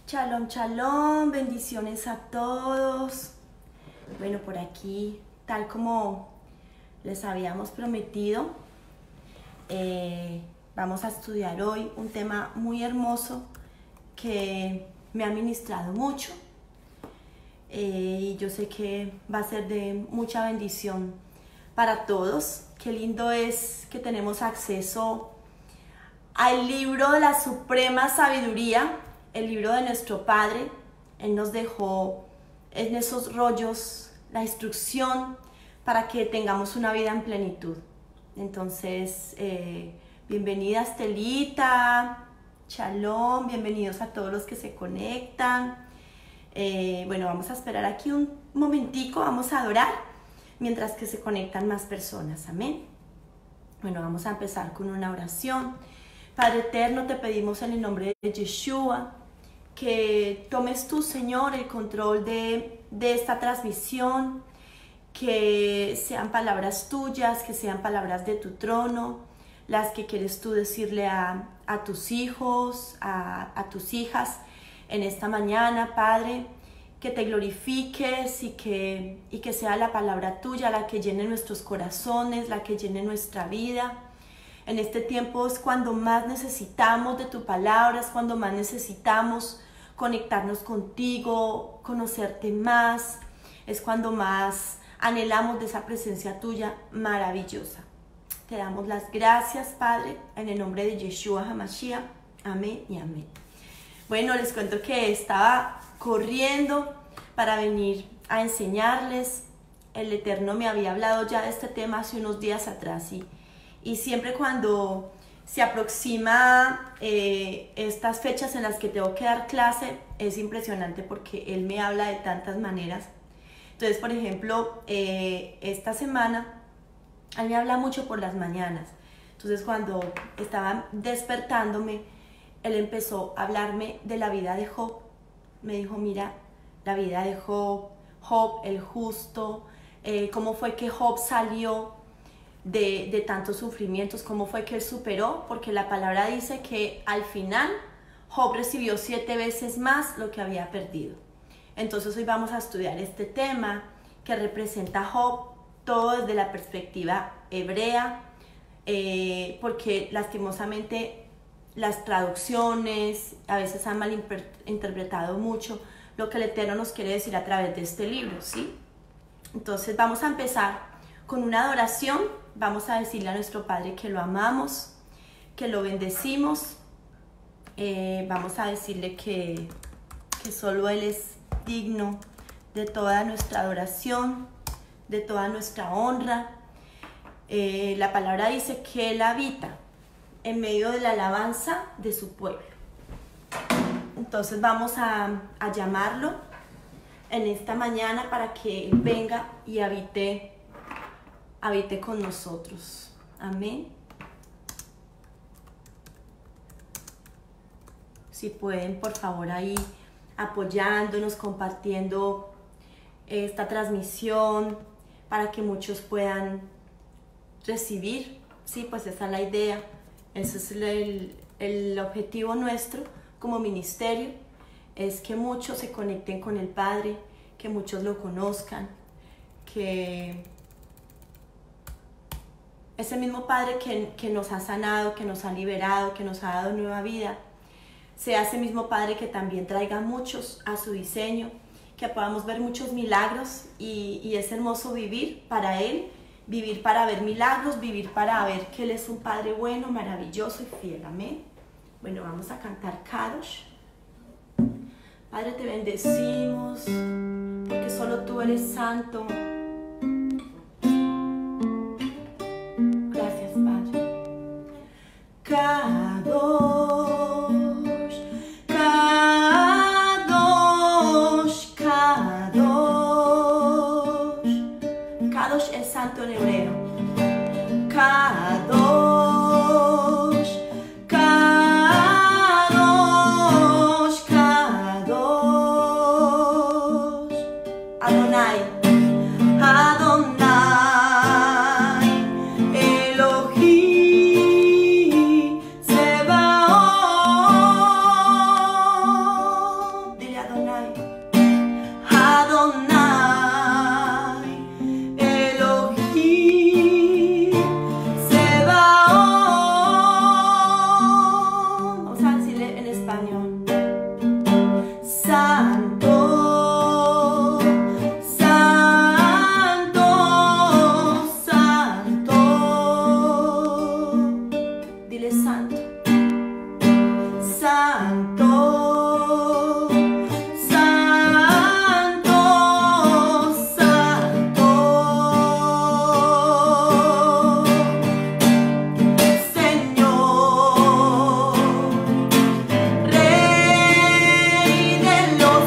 Shalom, shalom, bendiciones a todos. Bueno, por aquí, tal como les habíamos prometido, vamos a estudiar hoy un tema muy hermoso que me ha ministrado mucho y yo sé que va a ser de mucha bendición para todos. Qué lindo es que tenemos acceso al libro de la suprema sabiduría, el libro de nuestro Padre. Él nos dejó en esos rollos la instrucción para que tengamos una vida en plenitud. Entonces, bienvenida Estelita, shalom, bienvenidos a todos los que se conectan. Bueno, vamos a esperar aquí un momentico, vamos a adorar mientras que se conectan más personas, amén. Bueno, vamos a empezar con una oración. Padre eterno, te pedimos en el nombre de Yeshua que tomes tú, Señor, el control de esta transmisión, que sean palabras tuyas, que sean palabras de tu trono, las que quieres tú decirle a tus hijos, a tus hijas en esta mañana, Padre, que te glorifiques y que sea la palabra tuya la que llene nuestros corazones, la que llene nuestra vida. En este tiempo es cuando más necesitamos de tu palabra, es cuando más necesitamos conectarnos contigo, conocerte más, es cuando más anhelamos de esa presencia tuya maravillosa. Te damos las gracias, Padre, en el nombre de Yeshua HaMashiach. Amén y amén. Bueno, les cuento que estaba corriendo para venir a enseñarles. El Eterno me había hablado ya de este tema hace unos días atrás y siempre cuando se aproxima estas fechas en las que tengo que dar clase, es impresionante porque Él me habla de tantas maneras. Entonces, por ejemplo, esta semana, Él me habla mucho por las mañanas. Entonces, cuando estaba despertándome, Él empezó a hablarme de la vida de Job. Me dijo, mira, la vida de Job, Job el justo, cómo fue que Job salió de tantos sufrimientos, cómo fue que él superó, porque la palabra dice que al final Job recibió 7 veces más lo que había perdido. Entonces hoy vamos a estudiar este tema que representa a Job, todo desde la perspectiva hebrea, porque lastimosamente las traducciones a veces han malinterpretado mucho lo que el Eterno nos quiere decir a través de este libro, ¿sí? Entonces vamos a empezar con una adoración. Vamos a decirle a nuestro Padre que lo amamos, que lo bendecimos. Vamos a decirle que solo Él es digno de toda nuestra adoración, de toda nuestra honra. La palabra dice que Él habita en medio de la alabanza de su pueblo. Entonces vamos a llamarlo en esta mañana para que Él venga y habite con nosotros. Amén. Si pueden, por favor, ahí apoyándonos, compartiendo esta transmisión para que muchos puedan recibir. Sí, pues esa es la idea. Ese es el objetivo nuestro como ministerio, es que muchos se conecten con el Padre, que muchos lo conozcan, que ese mismo Padre que nos ha sanado, que nos ha liberado, que nos ha dado nueva vida, sea ese mismo Padre que también traiga muchos a su diseño, que podamos ver muchos milagros y es hermoso vivir para Él, vivir para ver milagros, vivir para ver que Él es un Padre bueno, maravilloso y fiel. Amén. Bueno, vamos a cantar Kadosh. Padre, te bendecimos porque solo tú eres santo. Gracias, Padre. Kadosh, Kadosh, Kadosh. Kadosh es santo en hebreo. Kadosh. Adonai, santo, santo, santo, Señor, Rey de los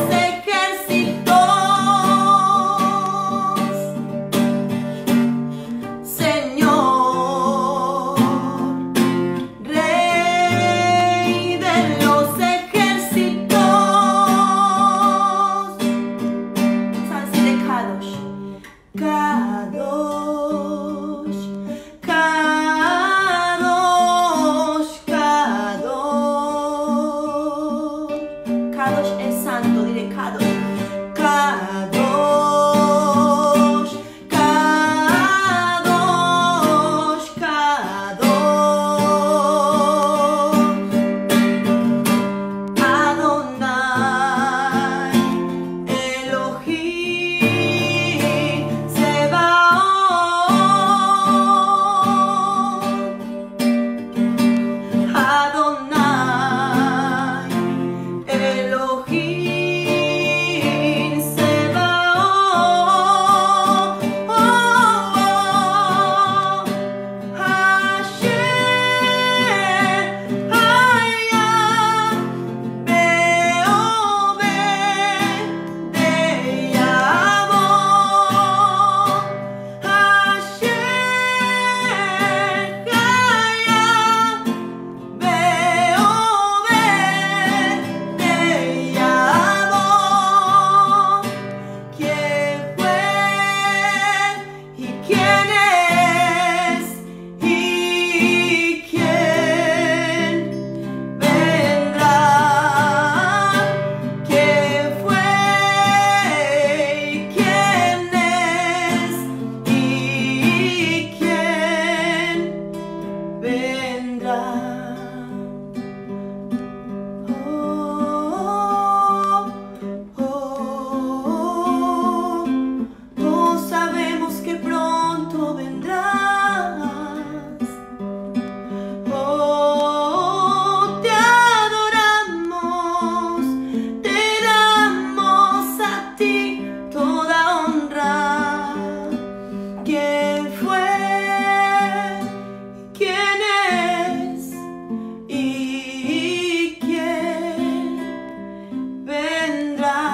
ejércitos, Señor, Rey de los ejércitos. ¿Sabes de Kadosh? Kadosh, Kadosh, Kadosh. Kadosh es santo, dile Kadosh. Kadosh, Kadosh, Kadosh. Adonai, Elohim, Sebaot. Adonai, Elohim, Sebaot. Hashem, Hayah, Be'oved, Deyavot. Hashem, Hayah, Be'oved, Deyavot. ¿Quién fue y quién es y quién vendrá? ¿Quién fue y quién es y quién vendrá? Oh, sabemos que pronto vendrás. Oh, te adoramos, te damos a ti toda honra. ¿Quién fue? ¿Quién es? ¿Y quién vendrá?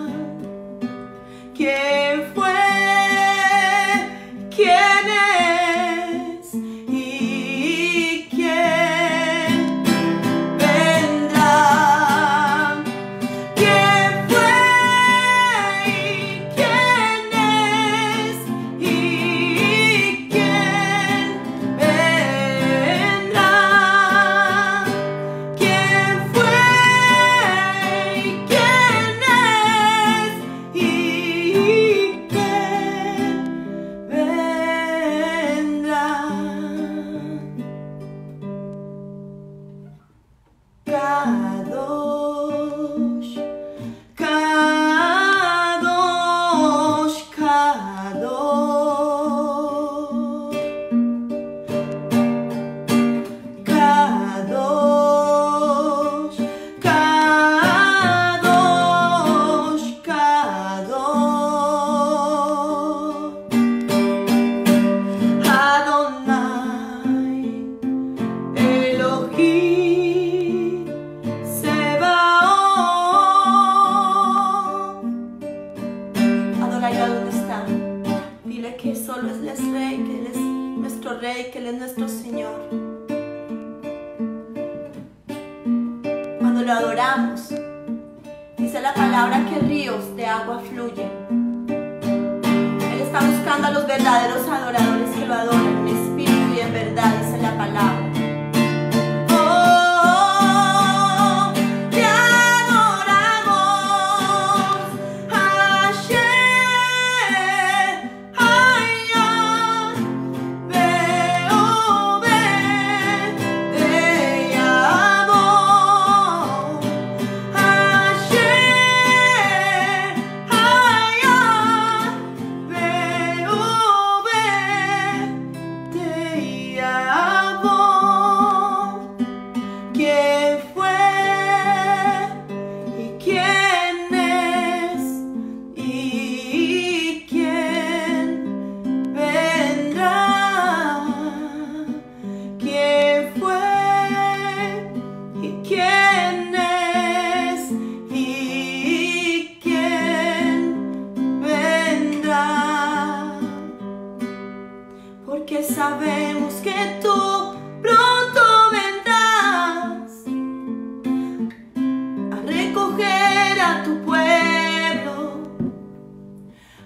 ¿Quién fue? ¿Quién es? ¿Y quién vendrá? ¿Quién fue? ¿Y quién es? ¿Y quién vendrá? ¿Quién fue? ¿Y quién es? ¿Y quién vendrá? Kadosh, Kadosh, Kadosh. Kadosh, Kadosh, Kadosh. Adonai, Elohim, Sebaot. Adóralo donde está. Dile que solo Él es Rey, que Él es nuestro Rey, que Él es nuestro Señor. Cuando lo adoramos, dice la palabra que ríos de agua fluyen. Él está buscando a los verdaderos adoradores que lo adoran en espíritu y en verdad, dice la palabra. Oh, te adoramos, Hashem, Hayah, Be'oved, Deyavot. Hashem, Hayah, Be'oved, Deyavot.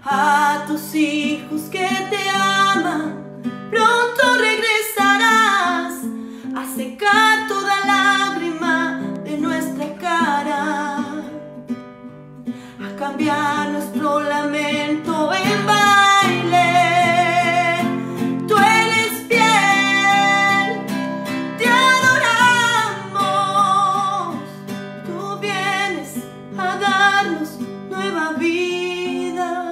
a tus hijos que te aman. Pronto regresarás a secar toda lágrima de nuestra cara, a cambiar nuestro lamento en baile. Tú eres fiel, te adoramos. Tú vienes a darnos nueva vida.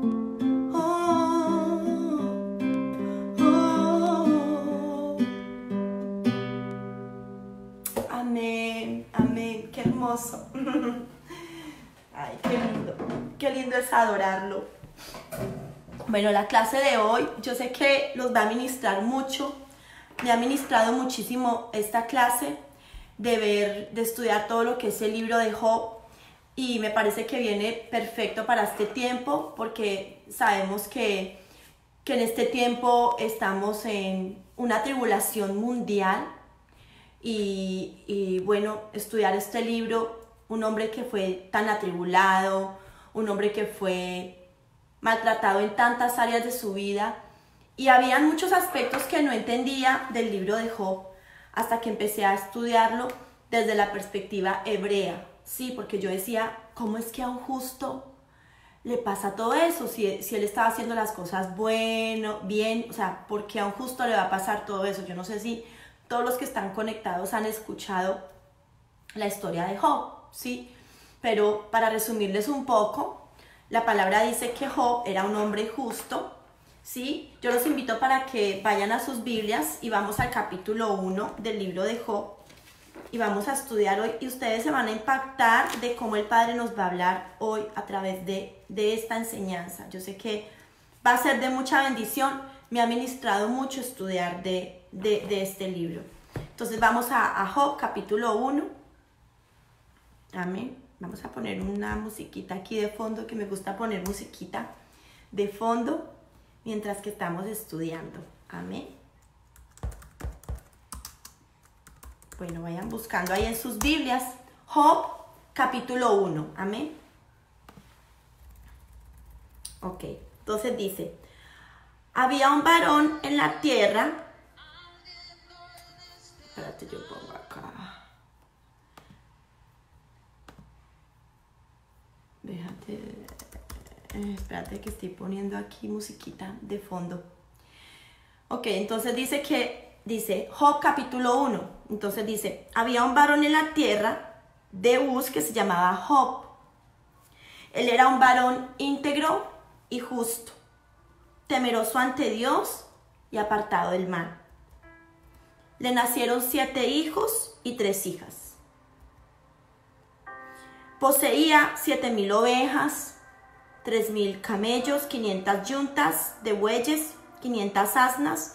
Amén, amén, qué hermoso. Ay, qué lindo es adorarlo. Bueno, la clase de hoy, yo sé que los va a ministrar mucho. Me ha ministrado muchísimo esta clase de estudiar todo lo que es el libro de Job. Y me parece que viene perfecto para este tiempo, porque sabemos que en este tiempo estamos en una tribulación mundial. Y bueno, estudiar este libro, un hombre que fue tan atribulado, un hombre que fue maltratado en tantas áreas de su vida, y habían muchos aspectos que no entendía del libro de Job hasta que empecé a estudiarlo desde la perspectiva hebrea, sí, porque yo decía, ¿cómo es que a un justo le pasa todo eso? Si él estaba haciendo las cosas bien, o sea, ¿por qué a un justo le va a pasar todo eso? Yo no sé si todos los que están conectados han escuchado la historia de Job, ¿sí? Pero para resumirles un poco, la palabra dice que Job era un hombre justo, ¿sí? Yo los invito para que vayan a sus Biblias y vamos al capítulo 1 del libro de Job y vamos a estudiar hoy, y ustedes se van a impactar de cómo el Padre nos va a hablar hoy a través de esta enseñanza. Yo sé que va a ser de mucha bendición. Me ha ministrado mucho estudiar de este libro. Entonces vamos a Job capítulo 1. Amén. Vamos a poner una musiquita aquí de fondo, que me gusta poner musiquita de fondo mientras que estamos estudiando. Amén. Bueno, vayan buscando ahí en sus Biblias Job capítulo 1. Amén. Ok, entonces dice: había un varón en la tierra. Espérate, yo pongo acá. Espérate que estoy poniendo aquí musiquita de fondo. Ok, entonces dice Job capítulo 1. Entonces dice: había un varón en la tierra de Uz que se llamaba Job. Él era un varón íntegro y justo, temeroso ante Dios y apartado del mal. Le nacieron 7 hijos y 3 hijas. Poseía 7,000 ovejas, 3,000 camellos, 500 yuntas de bueyes, 500 asnas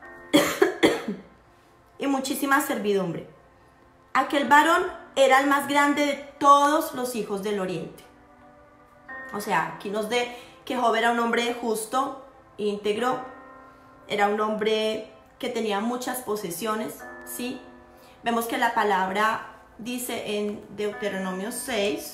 y muchísima servidumbre. Aquel varón era el más grande de todos los hijos del oriente. O sea, aquí nos de que Job era un hombre justo, íntegro, era un hombre que tenía muchas posesiones, ¿sí? Vemos que la palabra dice en Deuteronomio 6,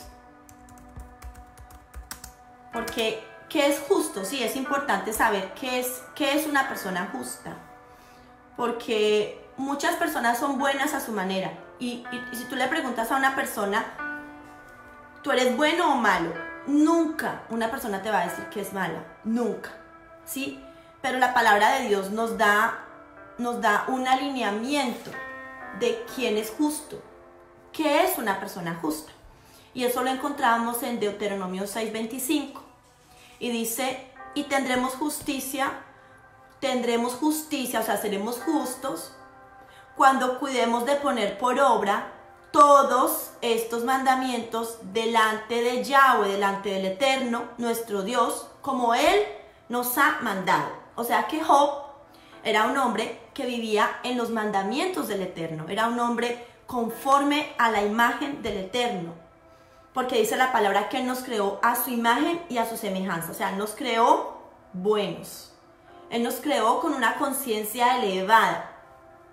porque ¿qué es justo? Sí, es importante saber qué es una persona justa, porque muchas personas son buenas a su manera, y si tú le preguntas a una persona, ¿tú eres bueno o malo? Nunca una persona te va a decir que es mala, nunca, ¿sí? Pero la palabra de Dios nos da un alineamiento de quién es justo, qué es una persona justa. Y eso lo encontramos en Deuteronomio 6:25. Y dice, y tendremos justicia, o sea, seremos justos cuando cuidemos de poner por obra todos estos mandamientos delante de Yahweh, delante del Eterno, nuestro Dios, como Él nos ha mandado. O sea que Job era un hombre que vivía en los mandamientos del Eterno, era un hombre conforme a la imagen del Eterno, porque dice la palabra que Él nos creó a su imagen y a su semejanza, o sea, Él nos creó buenos, Él nos creó con una conciencia elevada.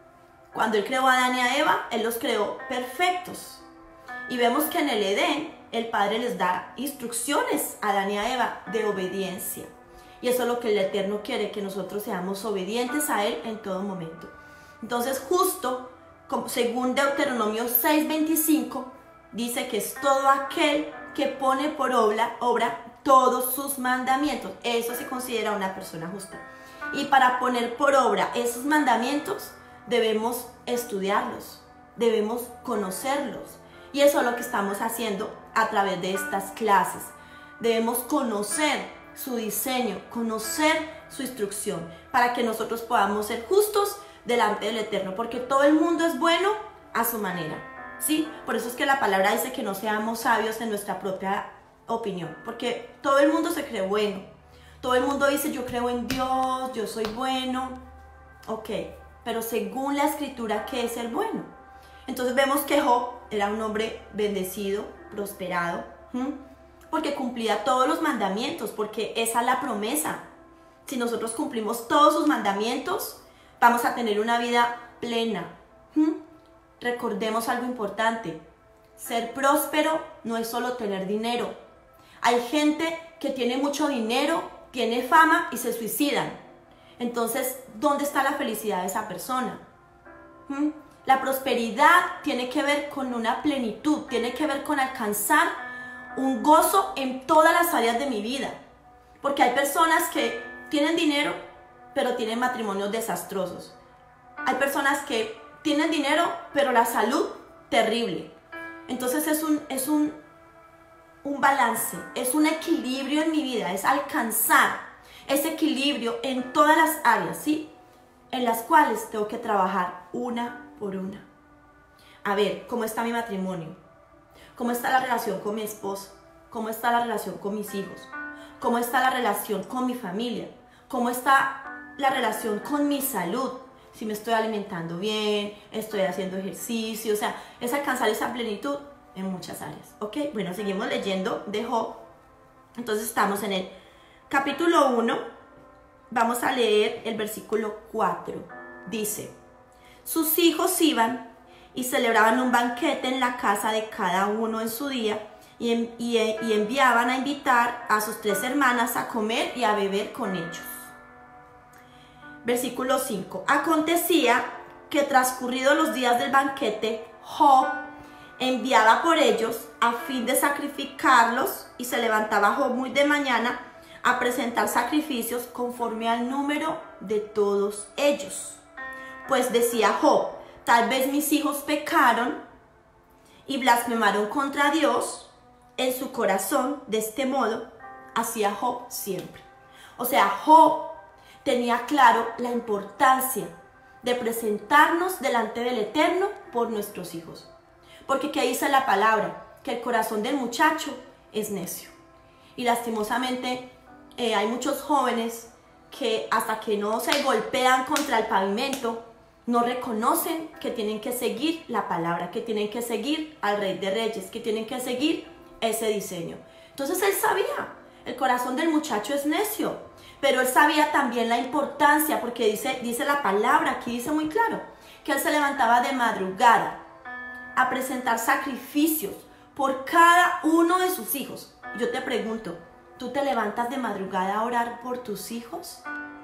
Cuando Él creó a Adán y a Eva, Él los creó perfectos, y vemos que en el Edén el Padre les da instrucciones a Adán y a Eva de obediencia. Y eso es lo que el Eterno quiere, que nosotros seamos obedientes a Él en todo momento. Entonces, justo según Deuteronomio 6:25, dice que es todo aquel que pone por obra todos sus mandamientos. Eso se considera una persona justa. Y para poner por obra esos mandamientos, debemos estudiarlos, debemos conocerlos. Y eso es lo que estamos haciendo a través de estas clases. Debemos conocer su diseño, conocer su instrucción, para que nosotros podamos ser justos delante del Eterno, porque todo el mundo es bueno a su manera, ¿sí? Por eso es que la palabra dice que no seamos sabios en nuestra propia opinión, porque todo el mundo se cree bueno, todo el mundo dice yo creo en Dios, yo soy bueno, ok, pero según la escritura, ¿qué es el bueno? Entonces vemos que Job era un hombre bendecido, prosperado, porque cumplía todos los mandamientos, porque esa es la promesa. Si nosotros cumplimos todos sus mandamientos, vamos a tener una vida plena. Recordemos algo importante. Ser próspero no es solo tener dinero. Hay gente que tiene mucho dinero, tiene fama y se suicidan. Entonces, ¿dónde está la felicidad de esa persona? La prosperidad tiene que ver con una plenitud, tiene que ver con alcanzar un gozo en todas las áreas de mi vida. Porque hay personas que tienen dinero, pero tienen matrimonios desastrosos. Hay personas que tienen dinero, pero la salud terrible. Entonces es un balance, es un equilibrio en mi vida, es alcanzar ese equilibrio en todas las áreas, ¿sí? En las cuales tengo que trabajar una por una. A ver, ¿cómo está mi matrimonio? ¿Cómo está la relación con mi esposo? ¿Cómo está la relación con mis hijos? ¿Cómo está la relación con mi familia? ¿Cómo está la relación con mi salud? Si me estoy alimentando bien, estoy haciendo ejercicio, o sea, es alcanzar esa plenitud en muchas áreas, ¿ok? Bueno, seguimos leyendo de Job. Entonces estamos en el capítulo 1, vamos a leer el versículo 4. Dice, sus hijos iban y celebraban un banquete en la casa de cada uno en su día, y enviaban a invitar a sus 3 hermanas a comer y a beber con ellos. Versículo 5. Acontecía que transcurridos los días del banquete, Job enviaba por ellos a fin de sacrificarlos, y se levantaba Job muy de mañana a presentar sacrificios conforme al número de todos ellos. Pues decía Job, tal vez mis hijos pecaron y blasfemaron contra Dios en su corazón. De este modo hacía Job siempre. O sea, Job tenía claro la importancia de presentarnos delante del Eterno por nuestros hijos. Porque ¿qué dice la palabra? Que el corazón del muchacho es necio. Y lastimosamente hay muchos jóvenes que hasta que no se golpean contra el pavimento, no reconocen que tienen que seguir la palabra, que tienen que seguir al Rey de Reyes, que tienen que seguir ese diseño. Entonces él sabía, el corazón del muchacho es necio, pero él sabía también la importancia, porque dice la palabra, aquí dice muy claro, que él se levantaba de madrugada a presentar sacrificios por cada uno de sus hijos. Yo te pregunto, ¿tú te levantas de madrugada a orar por tus hijos?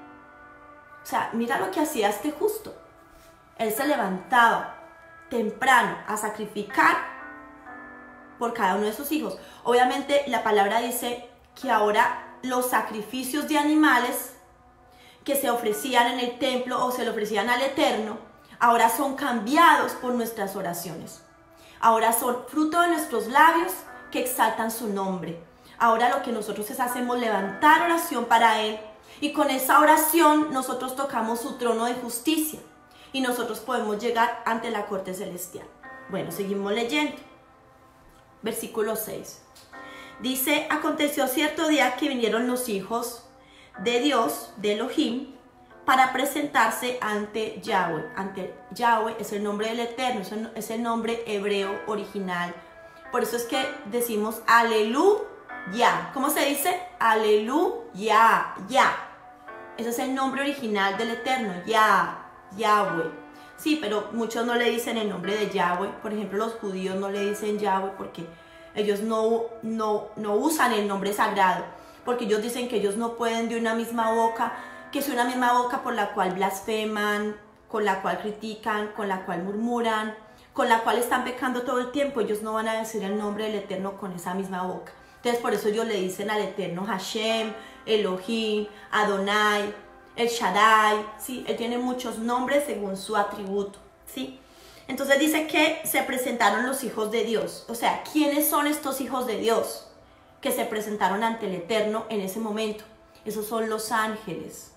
O sea, mira lo que hacía este justo. Él se levantaba temprano a sacrificar por cada uno de sus hijos. Obviamente la palabra dice que ahora los sacrificios de animales que se ofrecían en el templo o se le ofrecían al Eterno, ahora son cambiados por nuestras oraciones. Ahora son fruto de nuestros labios que exaltan su nombre. Ahora lo que nosotros hacemos es levantar oración para Él, y con esa oración nosotros tocamos su trono de justicia y nosotros podemos llegar ante la corte celestial. Bueno, seguimos leyendo. Versículo 6. Dice, aconteció cierto día que vinieron los hijos de Dios, de Elohim, para presentarse ante Yahweh. Ante Yahweh es el nombre del Eterno, es el nombre hebreo original. Por eso es que decimos aleluya. ¿Cómo se dice? Aleluya, ya. Ese es el nombre original del Eterno, Yahweh. Sí, pero muchos no le dicen el nombre de Yahweh. Por ejemplo, los judíos no le dicen Yahweh porque ellos no usan el nombre sagrado, porque ellos dicen que ellos no pueden de una misma boca, que es una misma boca por la cual blasfeman, con la cual critican, con la cual murmuran, con la cual están pecando todo el tiempo. Ellos no van a decir el nombre del Eterno con esa misma boca. Entonces por eso ellos le dicen al Eterno Hashem, Elohim, Adonai, El Shaddai, ¿sí? Él tiene muchos nombres según su atributo, ¿sí? Entonces dice que se presentaron los hijos de Dios. O sea, ¿quiénes son estos hijos de Dios que se presentaron ante el Eterno en ese momento? Esos son los ángeles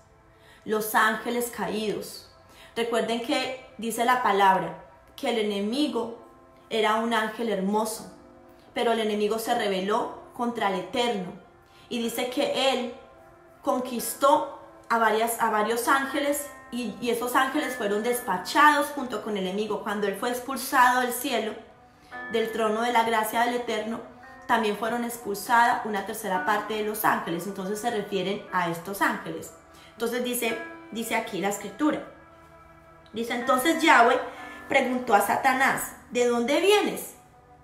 caídos. Recuerden que dice la palabra que el enemigo era un ángel hermoso, pero el enemigo se rebeló contra el Eterno y dice que él conquistó a varios ángeles y esos ángeles fueron despachados junto con el enemigo. Cuando él fue expulsado del cielo, del trono de la gracia del Eterno, también fueron expulsadas una tercera parte de los ángeles. Entonces se refieren a estos ángeles. Entonces dice aquí la escritura. Dice, entonces Yahweh preguntó a Satanás, ¿de dónde vienes?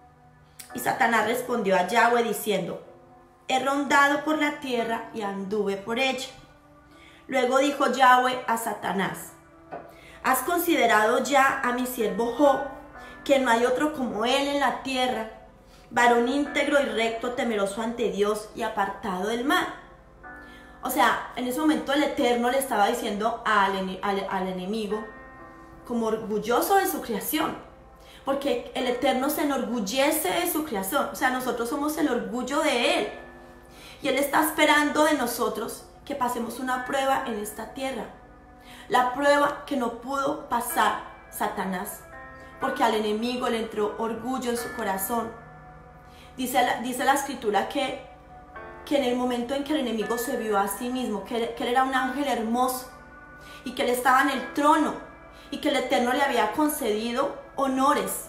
Y Satanás respondió a Yahweh diciendo, he rondado por la tierra y anduve por ella. Luego dijo Yahweh a Satanás, ¿has considerado ya a mi siervo Job, que no hay otro como él en la tierra, varón íntegro y recto, temeroso ante Dios y apartado del mal? O sea, en ese momento el Eterno le estaba diciendo al enemigo, como orgulloso de su creación, porque el Eterno se enorgullece de su creación. O sea, nosotros somos el orgullo de Él, y Él está esperando de nosotros que pasemos una prueba en esta tierra, la prueba que no pudo pasar Satanás, porque al enemigo le entró orgullo en su corazón. Dice la escritura que en el momento en que el enemigo se vio a sí mismo, que él era un ángel hermoso y que él estaba en el trono y que el Eterno le había concedido honores.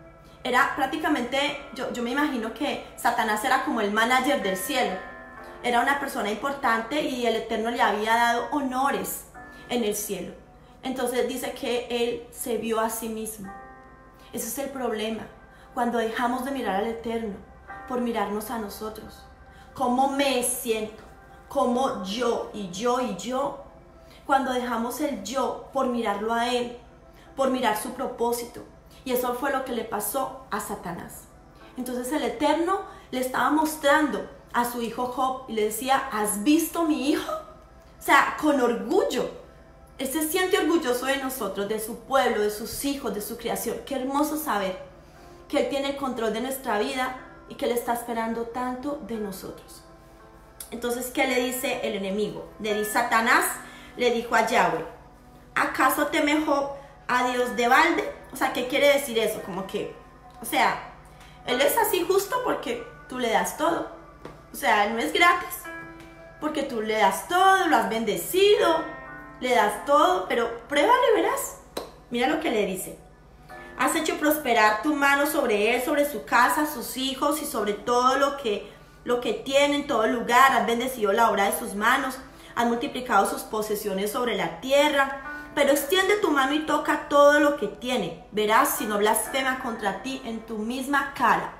Era prácticamente, yo me imagino que Satanás era como el manager del cielo. Era una persona importante y el Eterno le había dado honores en el cielo. Entonces dice que él se vio a sí mismo. Ese es el problema, cuando dejamos de mirar al Eterno por mirarnos a nosotros. ¿Cómo me siento? ¿Cómo yo y yo y yo? Cuando dejamos el yo por mirarlo a Él, por mirar su propósito. Y eso fue lo que le pasó a Satanás. Entonces el Eterno le estaba mostrando a su hijo Job y le decía, ¿has visto mi hijo? O sea, con orgullo. Él se siente orgulloso de nosotros, de su pueblo, de sus hijos, de su creación. Qué hermoso saber que Él tiene el control de nuestra vida y que Él está esperando tanto de nosotros. Entonces, ¿qué le dice el enemigo? Le dice Satanás, le dijo a Yahweh, ¿acaso teme Job a Dios de balde? O sea, ¿qué quiere decir eso? Como que, o sea, Él es así justo porque tú le das todo. O sea, Él no es gratis, porque tú le das todo, lo has bendecido, le das todo, pero pruébale, verás. Mira lo que le dice. Has hecho prosperar tu mano sobre él, sobre su casa, sus hijos y sobre todo lo que tiene en todo lugar. Has bendecido la obra de sus manos, has multiplicado sus posesiones sobre la tierra. Pero extiende tu mano y toca todo lo que tiene. Verás si no blasfema contra ti en tu misma cara.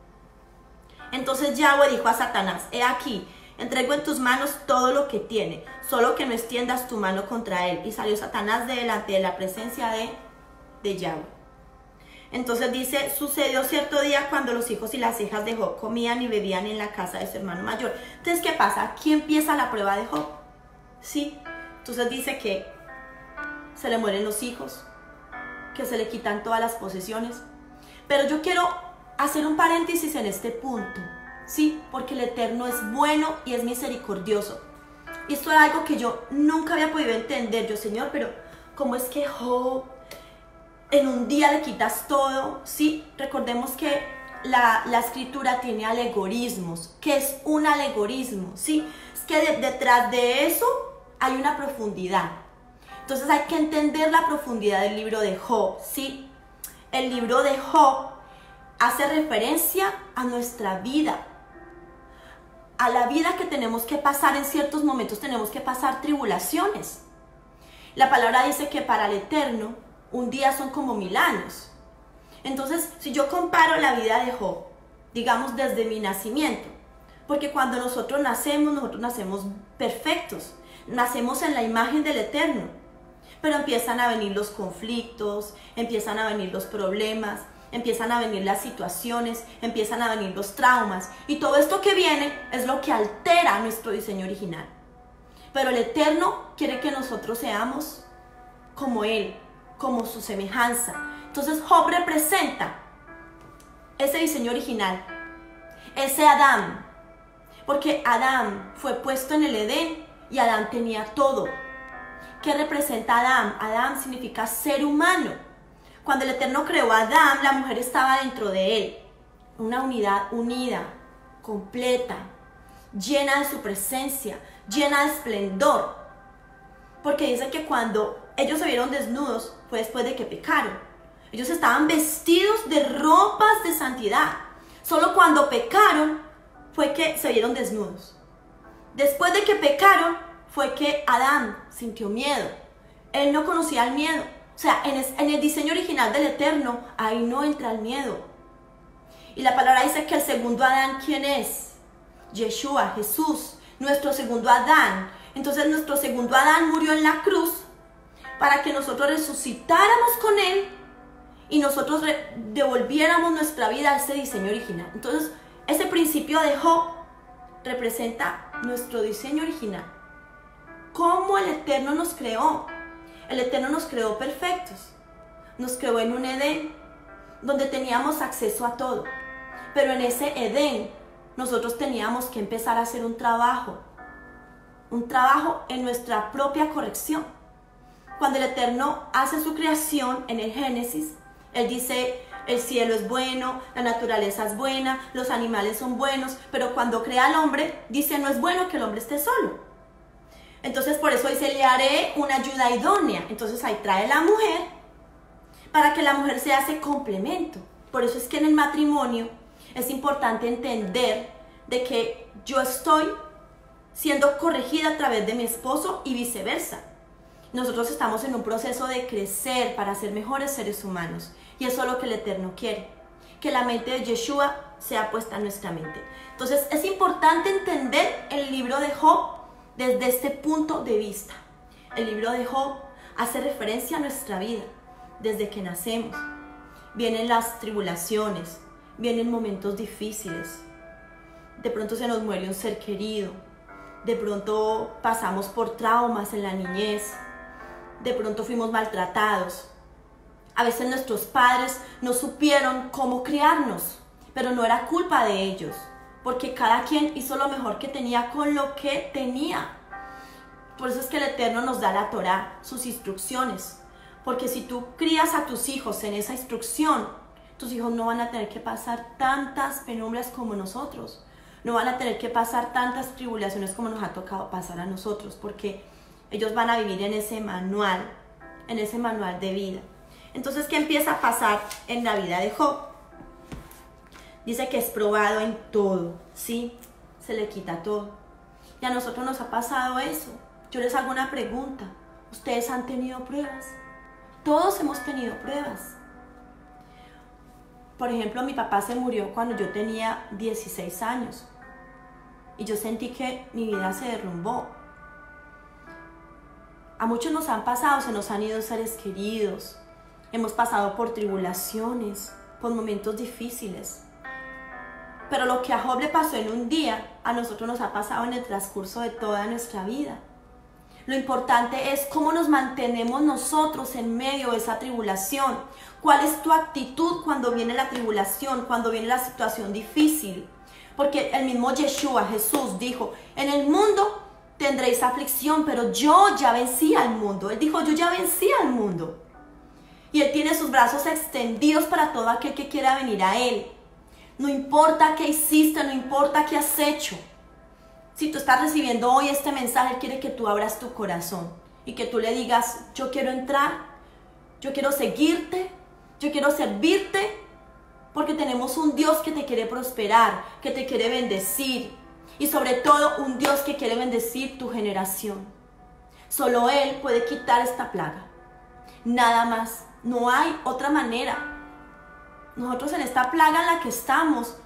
Entonces Yahweh dijo a Satanás, he aquí, entrego en tus manos todo lo que tiene, solo que no extiendas tu mano contra él. Y salió Satanás de delante de la presencia de Yahweh. Entonces dice, sucedió cierto día cuando los hijos y las hijas de Job comían y bebían en la casa de su hermano mayor. Entonces, ¿qué pasa? Aquí empieza la prueba de Job. ¿Sí? Entonces dice que se le mueren los hijos, que se le quitan todas las posesiones. Pero yo quiero hacer un paréntesis en este punto, ¿sí? Porque el Eterno es bueno y es misericordioso. Y esto era algo que yo nunca había podido entender. Yo, Señor, pero ¿cómo es que Job en un día le quitas todo? Sí, recordemos que la escritura tiene alegorismos. ¿Qué es un alegorismo? Sí, es que detrás de eso hay una profundidad. Entonces hay que entender la profundidad del libro de Job, ¿sí? El libro de Job hace referencia a nuestra vida, a la vida que tenemos que pasar en ciertos momentos, tenemos que pasar tribulaciones. La palabra dice que para el Eterno un día son como 1000 años. Entonces, si yo comparo la vida de Job digamos desde mi nacimiento. Porque cuando nosotros nacemos perfectos, nacemos en la imagen del Eterno. Pero empiezan a venir los conflictos, empiezan a venir los problemas, empiezan a venir las situaciones, empiezan a venir los traumas. Y todo esto que viene es lo que altera nuestro diseño original. Pero el Eterno quiere que nosotros seamos como Él, como su semejanza. Entonces Job representa ese diseño original, ese Adán. Porque Adán fue puesto en el Edén y Adán tenía todo. ¿Qué representa Adán? Adán significa ser humano. Cuando el Eterno creó a Adán, la mujer estaba dentro de él. Una unidad unida, completa, llena de su presencia, llena de esplendor. Porque dice que cuando ellos se vieron desnudos fue después de que pecaron. Ellos estaban vestidos de ropas de santidad. Solo cuando pecaron fue que se vieron desnudos. Después de que pecaron fue que Adán sintió miedo. Él no conocía el miedo. O sea, en el diseño original del Eterno, ahí no entra el miedo. Y la palabra dice que el segundo Adán, ¿quién es? Yeshua, Jesús, nuestro segundo Adán. Entonces nuestro segundo Adán murió en la cruz para que nosotros resucitáramos con Él y nosotros devolviéramos nuestra vida a ese diseño original. Entonces, ese principio de Job representa nuestro diseño original. ¿Cómo el Eterno nos creó? El Eterno nos creó perfectos. Nos creó en un Edén donde teníamos acceso a todo. Pero en ese Edén nosotros teníamos que empezar a hacer un trabajo en nuestra propia corrección. Cuando el Eterno hace su creación en el Génesis, Él dice: el cielo es bueno, la naturaleza es buena, los animales son buenos, pero cuando crea al hombre, dice: no es bueno que el hombre esté solo. Entonces por eso dice: le haré una ayuda idónea. Entonces ahí trae la mujer, para que la mujer sea ese complemento. Por eso es que en el matrimonio es importante entender de que yo estoy siendo corregida a través de mi esposo y viceversa. Nosotros estamos en un proceso de crecer para ser mejores seres humanos. Y eso es lo que el Eterno quiere, que la mente de Yeshua sea puesta en nuestra mente. Entonces es importante entender el libro de Job desde este punto de vista. El libro de Job hace referencia a nuestra vida desde que nacemos. Vienen las tribulaciones, vienen momentos difíciles. De pronto se nos muere un ser querido. De pronto pasamos por traumas en la niñez. De pronto fuimos maltratados. A veces nuestros padres no supieron cómo criarnos, pero no era culpa de ellos, porque cada quien hizo lo mejor que tenía con lo que tenía. Por eso es que el Eterno nos da la Torá, sus instrucciones, porque si tú crías a tus hijos en esa instrucción, tus hijos no van a tener que pasar tantas penumbras como nosotros, no van a tener que pasar tantas tribulaciones como nos ha tocado pasar a nosotros, porque ellos van a vivir en ese manual de vida. Entonces, ¿qué empieza a pasar en la vida de Job? Dice que es probado en todo, ¿sí? Se le quita todo. Y a nosotros nos ha pasado eso. Yo les hago una pregunta. ¿Ustedes han tenido pruebas? Todos hemos tenido pruebas. Por ejemplo, mi papá se murió cuando yo tenía 16 años. Y yo sentí que mi vida se derrumbó. A muchos nos han pasado, se nos han ido seres queridos. Hemos pasado por tribulaciones, por momentos difíciles. Pero lo que a Job le pasó en un día, a nosotros nos ha pasado en el transcurso de toda nuestra vida. Lo importante es cómo nos mantenemos nosotros en medio de esa tribulación. ¿Cuál es tu actitud cuando viene la tribulación, cuando viene la situación difícil? Porque el mismo Yeshua, Jesús, dijo: en el mundo tendréis aflicción, pero yo ya vencí al mundo. Él dijo: yo ya vencí al mundo. Y Él tiene sus brazos extendidos para todo aquel que quiera venir a Él. No importa qué hiciste, no importa qué has hecho. Si tú estás recibiendo hoy este mensaje, Él quiere que tú abras tu corazón y que tú le digas: yo quiero entrar, yo quiero seguirte, yo quiero servirte, porque tenemos un Dios que te quiere prosperar, que te quiere bendecir, y sobre todo un Dios que quiere bendecir tu generación. Solo Él puede quitar esta plaga. Nada más. No hay otra manera. Nosotros en esta plaga en la que estamos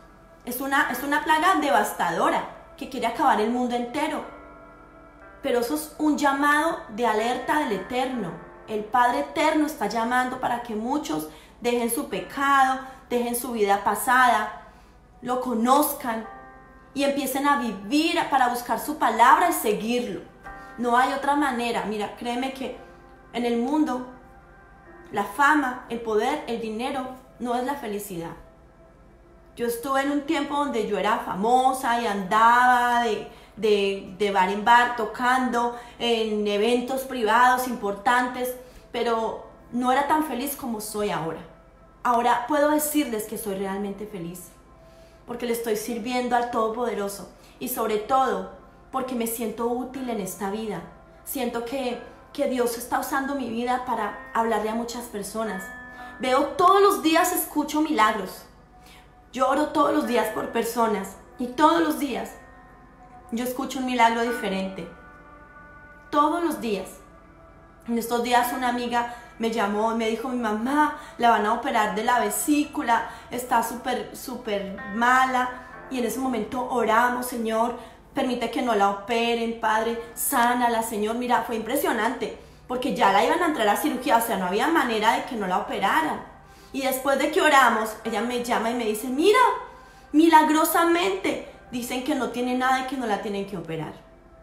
Es una plaga devastadora que quiere acabar el mundo entero. Pero eso es un llamado de alerta del Eterno. El Padre Eterno está llamando para que muchos dejen su pecado, dejen su vida pasada, lo conozcan y empiecen a vivir para buscar su palabra y seguirlo. No hay otra manera. Mira, créeme que en el mundo la fama, el poder, el dinero no es la felicidad. Yo estuve en un tiempo donde yo era famosa y andaba de bar en bar tocando en eventos privados importantes, pero no era tan feliz como soy ahora. Ahora puedo decirles que soy realmente feliz porque le estoy sirviendo al Todopoderoso y sobre todo porque me siento útil en esta vida. Siento que Dios está usando mi vida para hablarle a muchas personas. Veo todos los días, escucho milagros. Yo oro todos los días por personas y todos los días yo escucho un milagro diferente. Todos los días. En estos días una amiga me llamó y me dijo: mi mamá la van a operar de la vesícula, está súper mala. Y en ese momento oramos: Señor, permite que no la operen, Padre, sánala, Señor. Mira, fue impresionante porque ya la iban a entrar a cirugía, o sea, no había manera de que no la operaran. Y después de que oramos, ella me llama y me dice: mira, milagrosamente dicen que no tiene nada y que no la tienen que operar.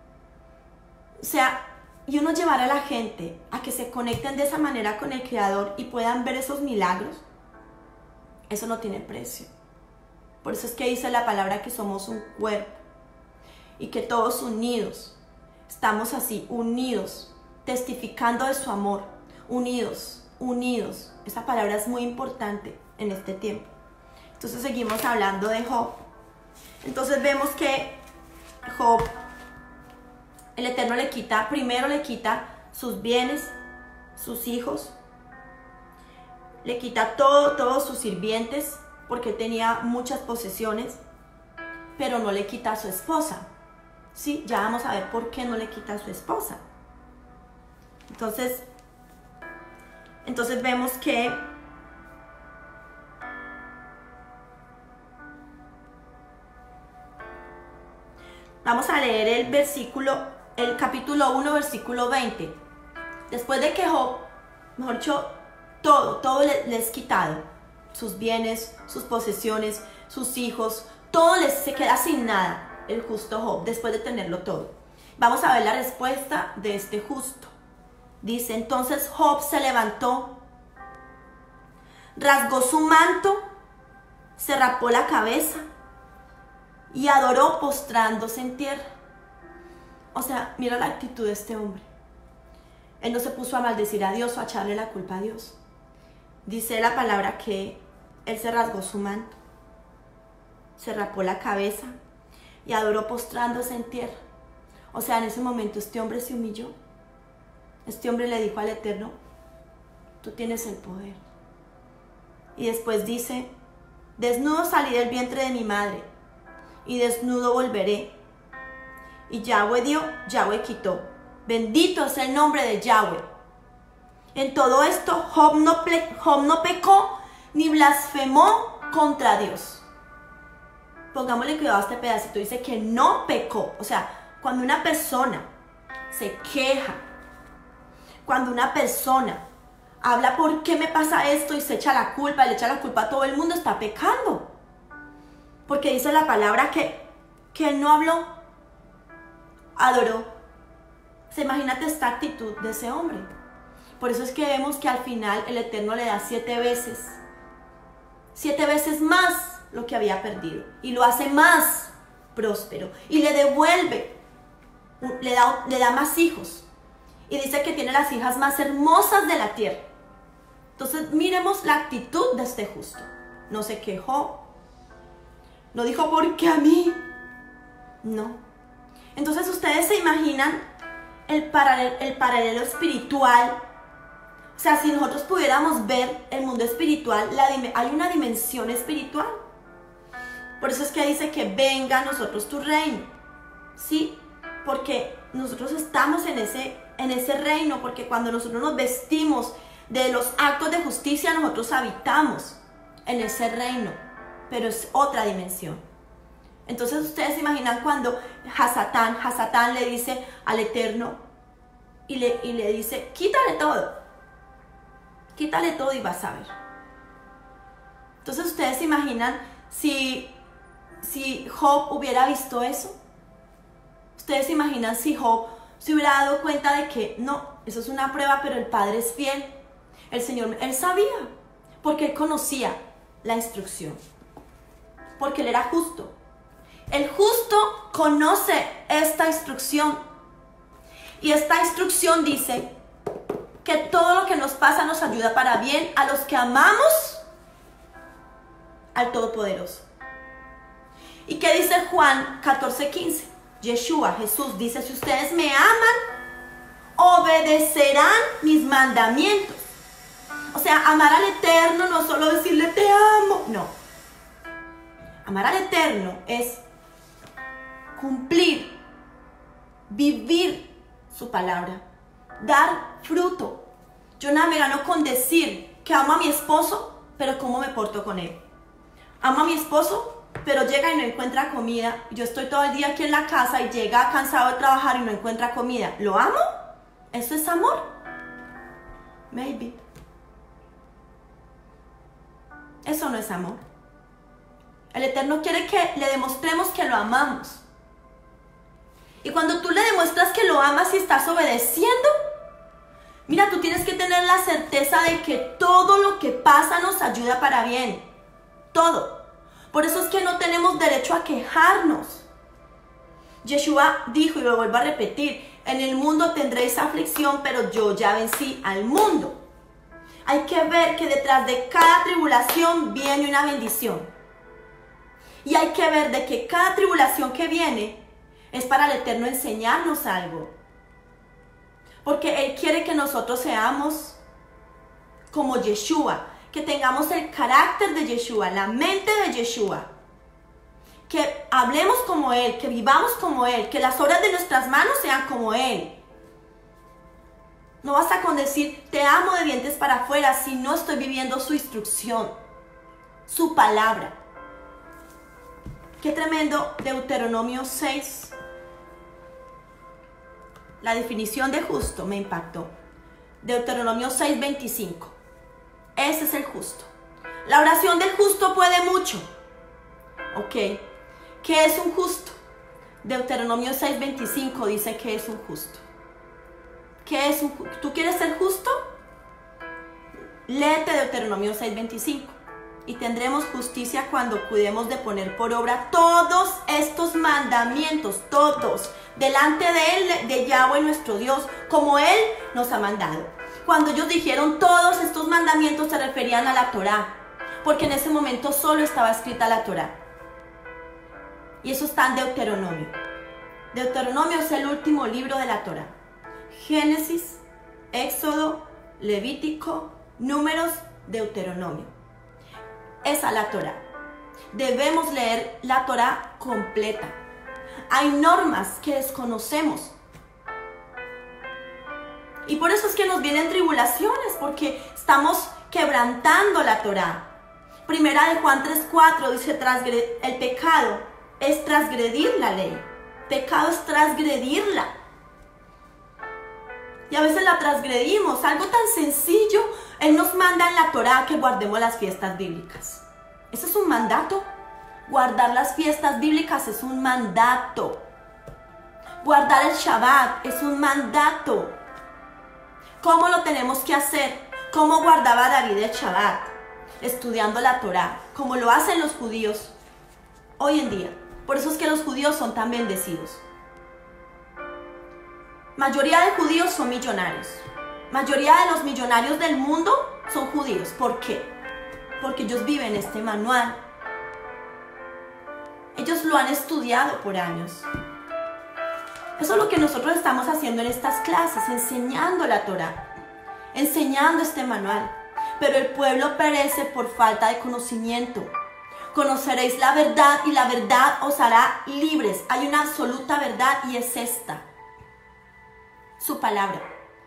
O sea, y uno llevar a la gente a que se conecten de esa manera con el Creador y puedan ver esos milagros, eso no tiene precio. Por eso es que dice la palabra que somos un cuerpo y que todos unidos, estamos así, unidos, testificando de su amor, unidos. Esa palabra es muy importante en este tiempo. Entonces seguimos hablando de Job. Entonces vemos que Job, el Eterno primero le quita sus bienes, sus hijos, le quita todos sus sirvientes, porque tenía muchas posesiones, pero no le quita a su esposa. Sí, ya vamos a ver por qué no le quita a su esposa. Entonces vemos que vamos a leer el capítulo 1, versículo 20. Después de que Job, mejor dicho, todo le es quitado, sus bienes, sus posesiones, sus hijos, todo se queda sin nada, el justo Job, después de tenerlo todo. Vamos a ver la respuesta de este justo. Dice: entonces Job se levantó, rasgó su manto, se rapó la cabeza y adoró postrándose en tierra. O sea, mira la actitud de este hombre. Él no se puso a maldecir a Dios o a echarle la culpa a Dios. Dice la palabra que él se rasgó su manto, se rapó la cabeza y adoró postrándose en tierra. O sea, en ese momento este hombre se humilló. Este hombre le dijo al Eterno: tú tienes el poder. Y después dice: desnudo salí del vientre de mi madre y desnudo volveré. Y Yahweh dio, Yahweh quitó. Bendito es el nombre de Yahweh. En todo esto Job no pecó ni blasfemó contra Dios. Pongámosle cuidado a este pedacito. Dice que no pecó. O sea, cuando una persona se queja, cuando una persona habla por qué me pasa esto y se echa la culpa, le echa la culpa a todo el mundo, está pecando. Porque dice la palabra que él no habló, adoró. Se imagínate esta actitud de ese hombre. Por eso es que vemos que al final el Eterno le da 7 veces más lo que había perdido, y lo hace más próspero y le devuelve, le da más hijos. Y dice que tiene las hijas más hermosas de la tierra. Entonces miremos la actitud de este justo. No se quejó. No dijo: ¿por qué a mí? No. Entonces ustedes se imaginan el paralelo espiritual. O sea, si nosotros pudiéramos ver el mundo espiritual, hay una dimensión espiritual. Por eso es que dice que venga a nosotros tu reino. ¿Sí? Porque nosotros estamos en ese reino, porque cuando nosotros nos vestimos de los actos de justicia, nosotros habitamos en ese reino, pero es otra dimensión. Entonces ustedes se imaginan cuando Hasatán le dice al Eterno y le dice, quítale todo y vas a ver. Entonces ustedes se imaginan si Job hubiera visto eso. Ustedes se imaginan si Job se hubiera dado cuenta de que no, eso es una prueba, pero el Padre es fiel. El Señor, él sabía, porque él conocía la instrucción, porque él era justo. El justo conoce esta instrucción, y esta instrucción dice que todo lo que nos pasa nos ayuda para bien a los que amamos al Todopoderoso. ¿Y qué dice Juan 14:15? Yeshua, Jesús, dice, si ustedes me aman, obedecerán mis mandamientos. O sea, amar al Eterno no es solo decirle te amo, no. Amar al Eterno es cumplir, vivir su palabra, dar fruto. Yo nada me gano con decir que amo a mi esposo, pero ¿cómo me porto con él? Amo a mi esposo, pero llega y no encuentra comida. Yo estoy todo el día aquí en la casa y llega cansado de trabajar y no encuentra comida. ¿Lo amo? ¿Eso es amor? Maybe. Eso no es amor. El Eterno quiere que le demostremos que lo amamos. Y cuando tú le demuestras que lo amas y estás obedeciendo, mira, tú tienes que tener la certeza de que todo lo que pasa nos ayuda para bien. Todo. Por eso es que no tenemos derecho a quejarnos. Yeshua dijo, y lo vuelvo a repetir, en el mundo tendréis aflicción, pero yo ya vencí al mundo. Hay que ver que detrás de cada tribulación viene una bendición. Y hay que ver de que cada tribulación que viene es para el Eterno enseñarnos algo. Porque Él quiere que nosotros seamos como Yeshua, que tengamos el carácter de Yeshua, la mente de Yeshua, que hablemos como Él, que vivamos como Él, que las obras de nuestras manos sean como Él. No basta con decir te amo de dientes para afuera si no estoy viviendo su instrucción, su palabra. Qué tremendo, Deuteronomio 6. La definición de justo me impactó. Deuteronomio 6:25. Ese es el justo. La oración del justo puede mucho. Ok. ¿Qué es un justo? Deuteronomio 6:25 dice que es un justo. ¿Qué es un justo? ¿Tú quieres ser justo? Léete Deuteronomio 6:25. Y tendremos justicia cuando cuidemos de poner por obra todos estos mandamientos, todos, delante de Él, de Yahweh nuestro Dios, como Él nos ha mandado. Cuando ellos dijeron todos estos mandamientos se referían a la Torá, porque en ese momento solo estaba escrita la Torá. Y eso está en Deuteronomio. Deuteronomio es el último libro de la Torá. Génesis, Éxodo, Levítico, Números, Deuteronomio. Esa es la Torá. Debemos leer la Torá completa. Hay normas que desconocemos. Y por eso es que nos vienen tribulaciones, porque estamos quebrantando la Torá. Primera de Juan 3:4 dice, el pecado es transgredir la ley. Pecado es transgredirla. Y a veces la transgredimos. Algo tan sencillo. Él nos manda en la Torá que guardemos las fiestas bíblicas. Eso es un mandato. Guardar las fiestas bíblicas es un mandato. Guardar el Shabbat es un mandato. ¿Cómo lo tenemos que hacer? ¿Cómo guardaba David el Shabbat? Estudiando la Torá, como lo hacen los judíos hoy en día. Por eso es que los judíos son tan bendecidos. Mayoría de judíos son millonarios. Mayoría de los millonarios del mundo son judíos. ¿Por qué? Porque ellos viven este manual. Ellos lo han estudiado por años. Eso es lo que nosotros estamos haciendo en estas clases, enseñando la Torá, enseñando este manual. Pero el pueblo perece por falta de conocimiento. Conoceréis la verdad y la verdad os hará libres. Hay una absoluta verdad y es esta: su palabra.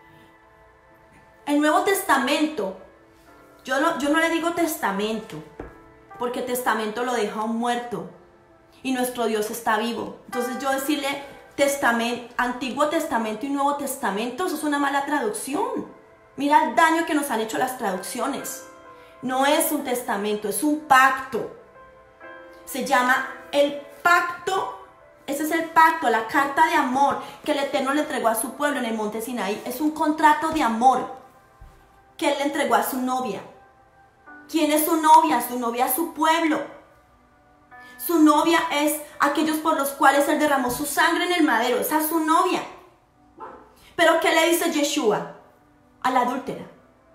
El Nuevo Testamento, yo no le digo testamento, porque testamento lo deja un muerto. y nuestro Dios está vivo. Entonces yo decirle Antiguo Testamento y Nuevo Testamento, eso es una mala traducción. Mira el daño que nos han hecho las traducciones. No es un testamento, es un pacto. Se llama el pacto. Ese es el pacto, la carta de amor que el Eterno le entregó a su pueblo en el monte Sinaí. Es un contrato de amor que Él le entregó a su novia. ¿Quién es su novia? Su novia es su pueblo. Su novia es aquellos por los cuales Él derramó su sangre en el madero. Esa es su novia. Pero ¿qué le dice Yeshua a la adúltera?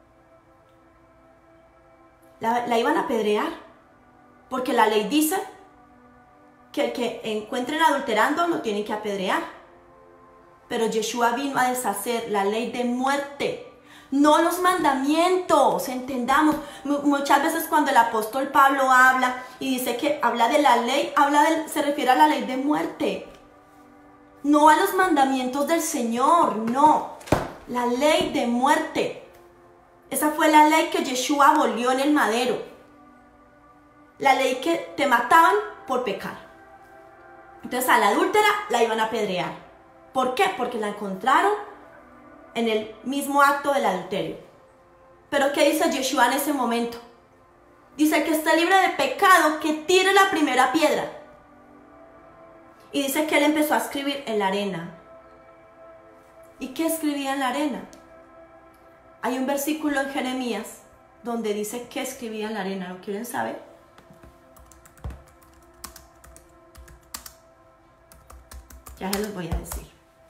La iban a apedrear, porque la ley dice que el que encuentren adulterando lo tienen que apedrear. Pero Yeshua vino a deshacer la ley de muerte, no los mandamientos, entendamos. Muchas veces cuando el apóstol Pablo habla y dice que habla de la ley, se refiere a la ley de muerte, no a los mandamientos del Señor, no, la ley de muerte. Esa fue la ley que Yeshua abolió en el madero, la ley que te mataban por pecar. Entonces a la adúltera la iban a apedrear. ¿Por qué? Porque la encontraron en el mismo acto del adulterio. Pero ¿qué dice Yeshua en ese momento? Dice que esté libre de pecado, que tire la primera piedra. Y dice que él empezó a escribir en la arena. ¿Y qué escribía en la arena? Hay un versículo en Jeremías donde dice que escribía en la arena. ¿Lo quieren saber? Ya se los voy a decir.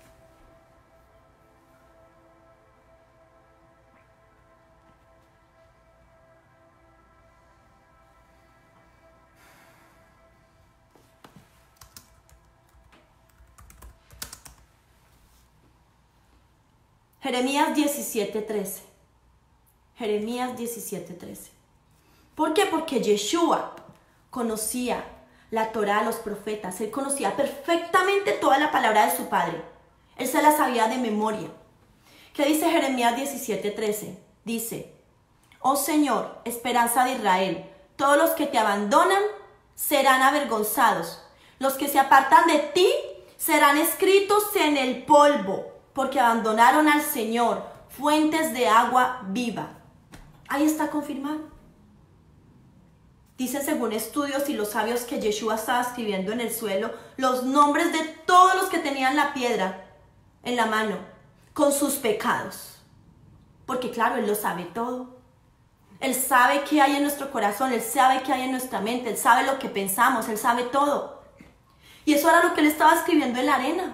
Jeremías 17:13. Jeremías 17:13. ¿Por qué? Porque Yeshua conocía la Torá, los profetas. Él conocía perfectamente toda la palabra de su padre. Él se la sabía de memoria. ¿Qué dice Jeremías 17:13? Dice: oh Señor, esperanza de Israel, todos los que te abandonan serán avergonzados. Los que se apartan de ti serán escritos en el polvo, porque abandonaron al Señor, fuentes de agua viva. Ahí está confirmado. Dicen según estudios y los sabios que Yeshua estaba escribiendo en el suelo los nombres de todos los que tenían la piedra en la mano con sus pecados. Porque claro, Él lo sabe todo. Él sabe qué hay en nuestro corazón, Él sabe qué hay en nuestra mente, Él sabe lo que pensamos, Él sabe todo. Y eso era lo que Él estaba escribiendo en la arena.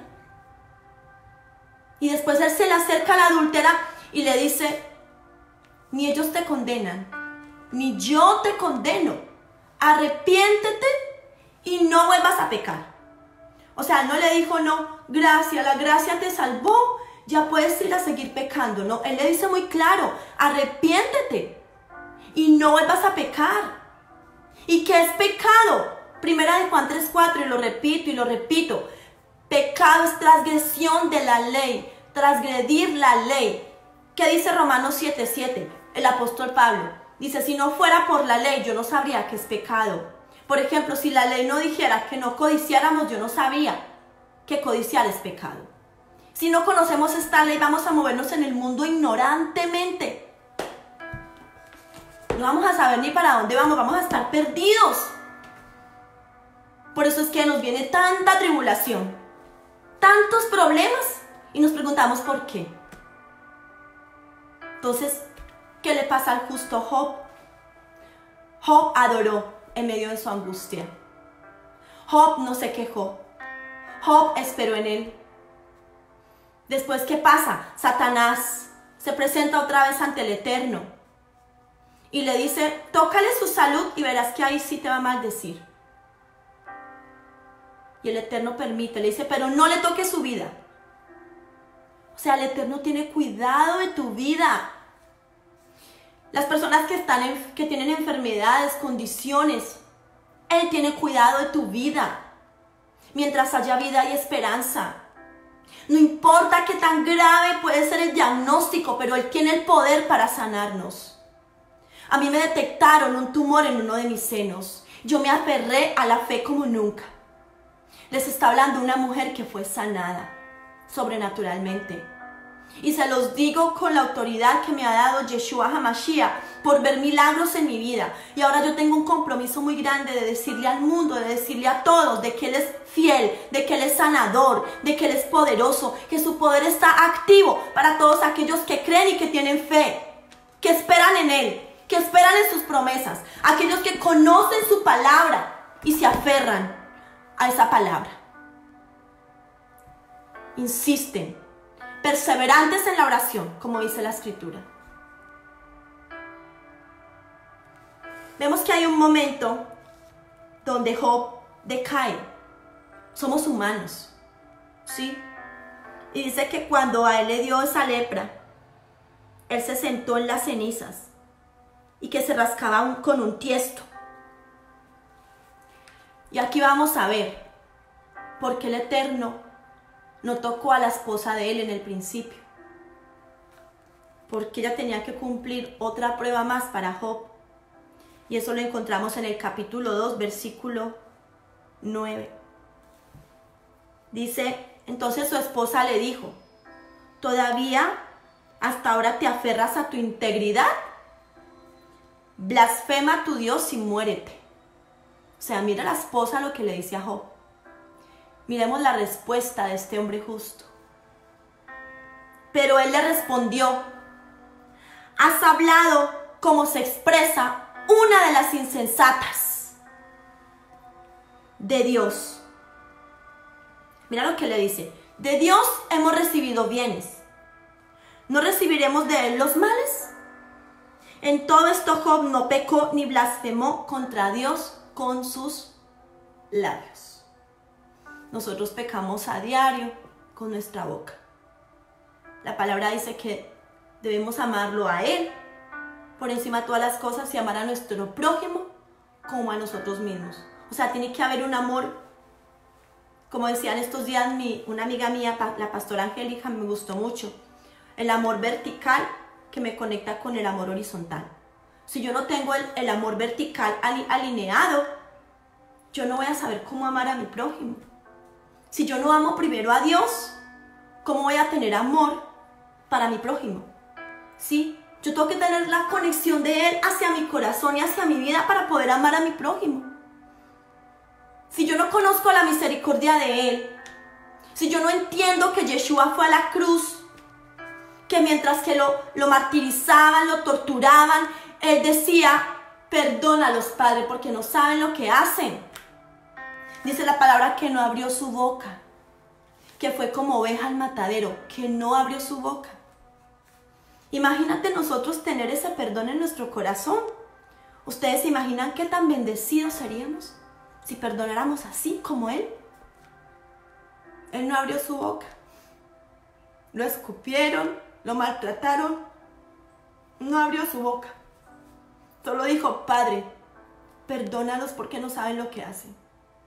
Y después Él se le acerca a la adúltera y le dice: ni ellos te condenan, ni yo te condeno. Arrepiéntete y no vuelvas a pecar. O sea, no le dijo: no, gracias, la gracia te salvó, ya puedes ir a seguir pecando. No, Él le dice muy claro: arrepiéntete y no vuelvas a pecar. ¿Y qué es pecado? Primera de Juan 3:4, y lo repito. Pecado es transgresión de la ley, transgredir la ley. ¿Qué dice Romanos 7:7? El apóstol Pablo dice: si no fuera por la ley, yo no sabría que es pecado. Por ejemplo, si la ley no dijera que no codiciáramos, yo no sabría que codiciar es pecado. Si no conocemos esta ley, vamos a movernos en el mundo ignorantemente. No vamos a saber ni para dónde vamos, vamos a estar perdidos. Por eso es que nos viene tanta tribulación, tantos problemas, y nos preguntamos por qué. Entonces, ¿qué le pasa al justo Job? Job adoró en medio de su angustia. Job no se quejó. Job esperó en Él. Después, ¿qué pasa? Satanás se presenta otra vez ante el Eterno y le dice: tócale su salud y verás que ahí sí te va a maldecir. Y el Eterno permite, le dice: pero no le toques su vida. O sea, el Eterno tiene cuidado de tu vida. Las personas que tienen enfermedades, condiciones, Él tiene cuidado de tu vida. Mientras haya vida hay esperanza. No importa qué tan grave puede ser el diagnóstico, pero Él tiene el poder para sanarnos. A mí me detectaron un tumor en uno de mis senos. Yo me aferré a la fe como nunca. Les está hablando una mujer que fue sanada sobrenaturalmente. Y se los digo con la autoridad que me ha dado Yeshua HaMashiach por ver milagros en mi vida. Y ahora yo tengo un compromiso muy grande de decirle al mundo, de decirle a todos, de que Él es fiel, de que Él es sanador, de que Él es poderoso, que su poder está activo para todos aquellos que creen y que tienen fe, que esperan en Él, que esperan en sus promesas, aquellos que conocen su palabra y se aferran a esa palabra. Insisten, perseverantes en la oración, como dice la Escritura. Vemos que hay un momento donde Job decae. Somos humanos, ¿sí? Y dice que cuando a él le dio esa lepra, él se sentó en las cenizas y que se rascaba con un tiesto. Y aquí vamos a ver por qué el Eterno no tocó a la esposa de él en el principio. Porque ella tenía que cumplir otra prueba más para Job. Y eso lo encontramos en el capítulo 2, versículo 9. Dice, entonces su esposa le dijo, ¿todavía hasta ahora te aferras a tu integridad? Blasfema a tu Dios y muérete. O sea, mira la esposa lo que le dice a Job. Miremos la respuesta de este hombre justo. Pero él le respondió, has hablado como se expresa una de las insensatas de Dios. Mira lo que le dice. De Dios hemos recibido bienes. ¿No recibiremos de Él los males? En todo esto Job no pecó ni blasfemó contra Dios con sus labios. Nosotros pecamos a diario con nuestra boca. La palabra dice que debemos amarlo a Él por encima de todas las cosas y amar a nuestro prójimo como a nosotros mismos. O sea, tiene que haber un amor, como decía en estos días una amiga mía, la pastora Angélica, me gustó mucho, el amor vertical que me conecta con el amor horizontal. Si yo no tengo el amor vertical alineado, yo no voy a saber cómo amar a mi prójimo. Si yo no amo primero a Dios, ¿cómo voy a tener amor para mi prójimo? ¿Sí? Yo tengo que tener la conexión de Él hacia mi corazón y hacia mi vida para poder amar a mi prójimo. Si yo no conozco la misericordia de Él, si yo no entiendo que Yeshua fue a la cruz, que mientras que lo martirizaban, lo torturaban, Él decía, perdónalos, Padre, porque no saben lo que hacen. Dice la palabra que no abrió su boca, que fue como oveja al matadero, que no abrió su boca. Imagínate nosotros tener ese perdón en nuestro corazón. ¿Ustedes se imaginan qué tan bendecidos seríamos si perdonáramos así como Él? Él no abrió su boca. Lo escupieron, lo maltrataron. No abrió su boca. Solo dijo, Padre, perdónalos porque no saben lo que hacen.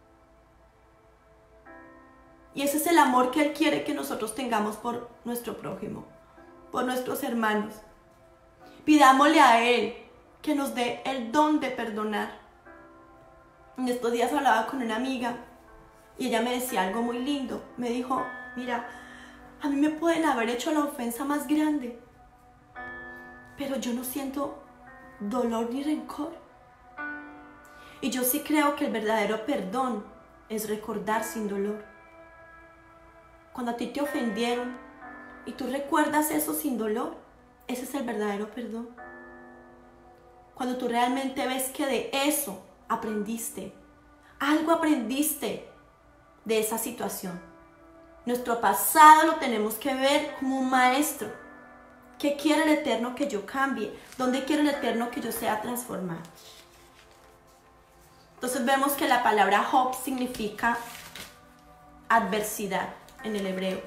Y ese es el amor que Él quiere que nosotros tengamos por nuestro prójimo, por nuestros hermanos. Pidámosle a Él que nos dé el don de perdonar. En estos días hablaba con una amiga y ella me decía algo muy lindo. Me dijo, mira, a mí me pueden haber hecho la ofensa más grande, pero yo no siento dolor ni rencor. Y yo sí creo que el verdadero perdón es recordar sin dolor. Cuando a ti te ofendieron y tú recuerdas eso sin dolor, ese es el verdadero perdón. Cuando tú realmente ves que de eso aprendiste, algo aprendiste de esa situación. Nuestro pasado lo tenemos que ver como un maestro. ¿Qué quiere el Eterno que yo cambie? ¿Dónde quiere el Eterno que yo sea transformado? Entonces vemos que la palabra Job significa adversidad en el hebreo.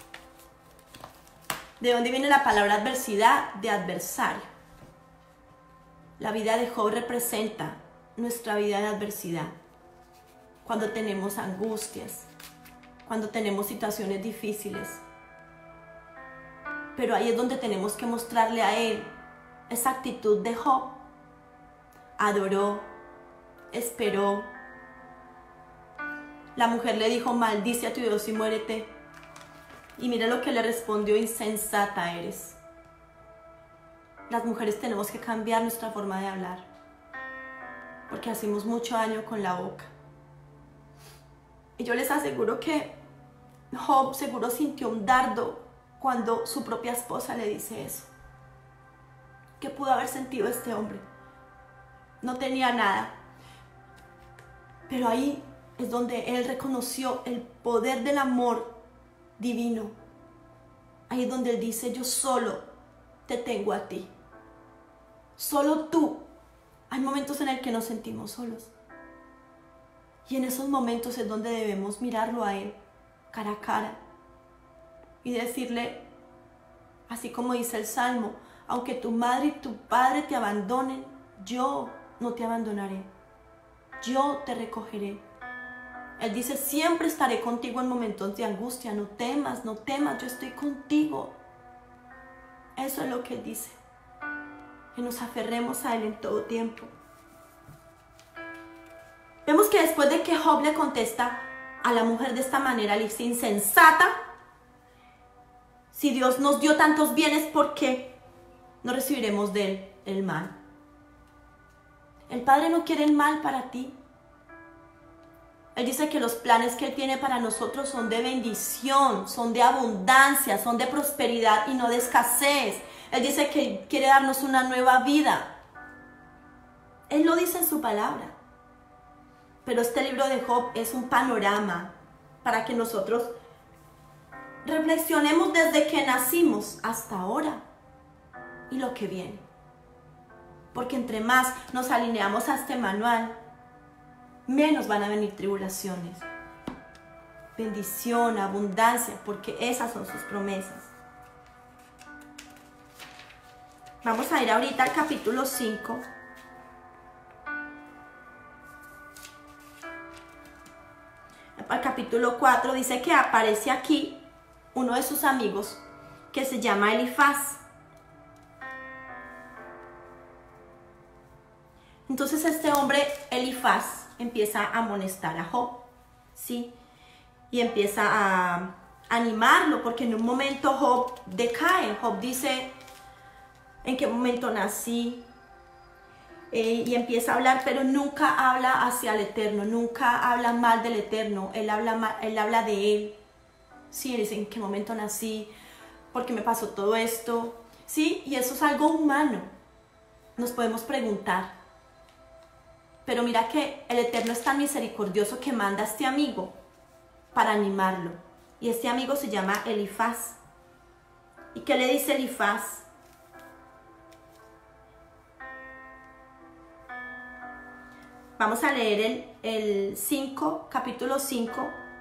¿De dónde viene la palabra adversidad? De adversario. La vida de Job representa nuestra vida de adversidad. Cuando tenemos angustias, cuando tenemos situaciones difíciles. Pero ahí es donde tenemos que mostrarle a Él esa actitud de Job. Adoró, esperó. La mujer le dijo, maldice a tu Dios y muérete. Y mira lo que le respondió, insensata eres. Las mujeres tenemos que cambiar nuestra forma de hablar, porque hacemos mucho daño con la boca. Y yo les aseguro que Job seguro sintió un dardo cuando su propia esposa le dice eso. ¿Qué pudo haber sentido este hombre? No tenía nada. Pero ahí es donde él reconoció el poder del amor divino. Ahí es donde él dice, yo solo te tengo a ti. Solo tú. Hay momentos en el que nos sentimos solos. Y en esos momentos es donde debemos mirarlo a él, cara a cara. Y decirle, así como dice el Salmo, aunque tu madre y tu padre te abandonen, yo no te abandonaré. Yo te recogeré. Él dice, siempre estaré contigo en momentos de angustia. No temas, no temas, yo estoy contigo. Eso es lo que él dice. Que nos aferremos a él en todo tiempo. Vemos que después de que Job le contesta a la mujer de esta manera, le dice, insensata, si Dios nos dio tantos bienes, ¿por qué no recibiremos de él el mal? El Padre no quiere el mal para ti. Él dice que los planes que Él tiene para nosotros son de bendición, son de abundancia, son de prosperidad y no de escasez. Él dice que quiere darnos una nueva vida. Él lo dice en su palabra. Pero este libro de Job es un panorama para que nosotros reflexionemos desde que nacimos hasta ahora y lo que viene. Porque entre más nos alineamos a este manual, menos van a venir tribulaciones. Bendición, abundancia, porque esas son sus promesas. Vamos a ir ahorita al capítulo 5. Al capítulo 4 dice que aparece aquí uno de sus amigos que se llama Elifaz. Entonces este hombre, Elifaz, empieza a amonestar a Job, ¿sí? Y empieza a animarlo, porque en un momento Job decae. Job dice, ¿en qué momento nací? Y empieza a hablar, pero nunca habla hacia el Eterno, nunca habla mal del Eterno. Él habla de él. Sí, dice, ¿en qué momento nací? ¿Por qué me pasó todo esto? Sí, y eso es algo humano. Nos podemos preguntar. Pero mira que el Eterno es tan misericordioso que manda a este amigo para animarlo. Y este amigo se llama Elifaz. ¿Y qué le dice Elifaz? Vamos a leer el 5, capítulo 5,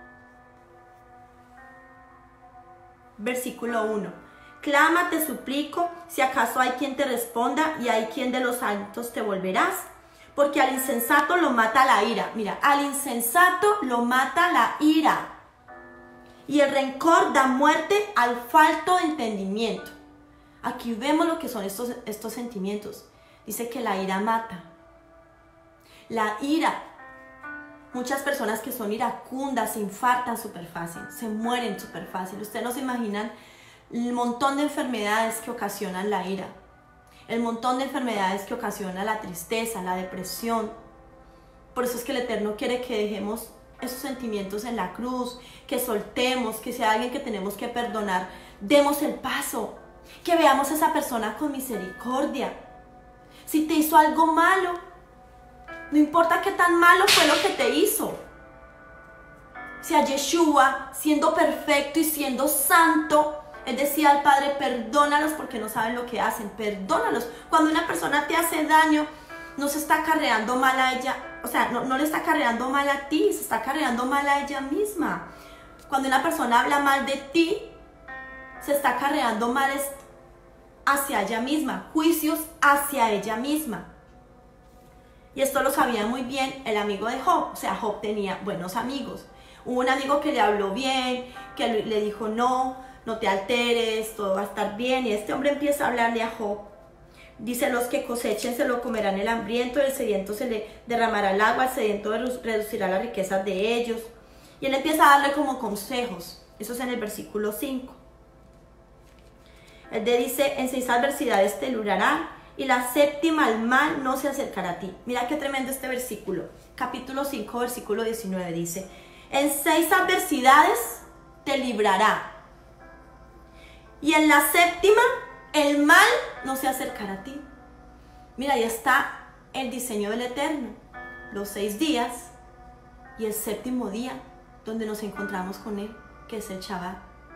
versículo 1. Clama, te suplico, si acaso hay quien te responda y hay quien de los santos te volverás. Porque al insensato lo mata la ira. Mira, al insensato lo mata la ira. Y el rencor da muerte al falto de entendimiento. Aquí vemos lo que son estos sentimientos. Dice que la ira mata. La ira. Muchas personas que son iracundas se infartan súper fácil. Se mueren súper fácil. Ustedes no se imaginan el montón de enfermedades que ocasionan la ira. El montón de enfermedades que ocasiona la tristeza, la depresión. Por eso es que el Eterno quiere que dejemos esos sentimientos en la cruz, que soltemos, que sea alguien que tenemos que perdonar, demos el paso, que veamos a esa persona con misericordia. Si te hizo algo malo, no importa qué tan malo fue lo que te hizo. Si a Yeshua, siendo perfecto y siendo santo, él decía al Padre, perdónalos porque no saben lo que hacen, perdónalos. Cuando una persona te hace daño, no se está acarreando mal a ella, o sea, no le está acarreando mal a ti, se está acarreando mal a ella misma. Cuando una persona habla mal de ti, se está acarreando mal hacia ella misma, juicios hacia ella misma. Y esto lo sabía muy bien el amigo de Job, o sea, Job tenía buenos amigos. Hubo un amigo que le habló bien, que le dijo no te alteres, todo va a estar bien. Y este hombre empieza a hablarle a Job. Dice, los que cosechen se lo comerán el hambriento, el sediento se le derramará el agua, el sediento reducirá las riquezas de ellos. Y él empieza a darle como consejos. Eso es en el versículo 5. Él le dice, en 6 adversidades te librará y la séptima, el mal no se acercará a ti. Mira qué tremendo este versículo. Capítulo 5, versículo 19 dice, en 6 adversidades te librará. Y en la séptima, el mal no se acercará a ti. Mira, ahí está el diseño del Eterno. Los 6 días y el séptimo día donde nos encontramos con Él, que es el Shabbat.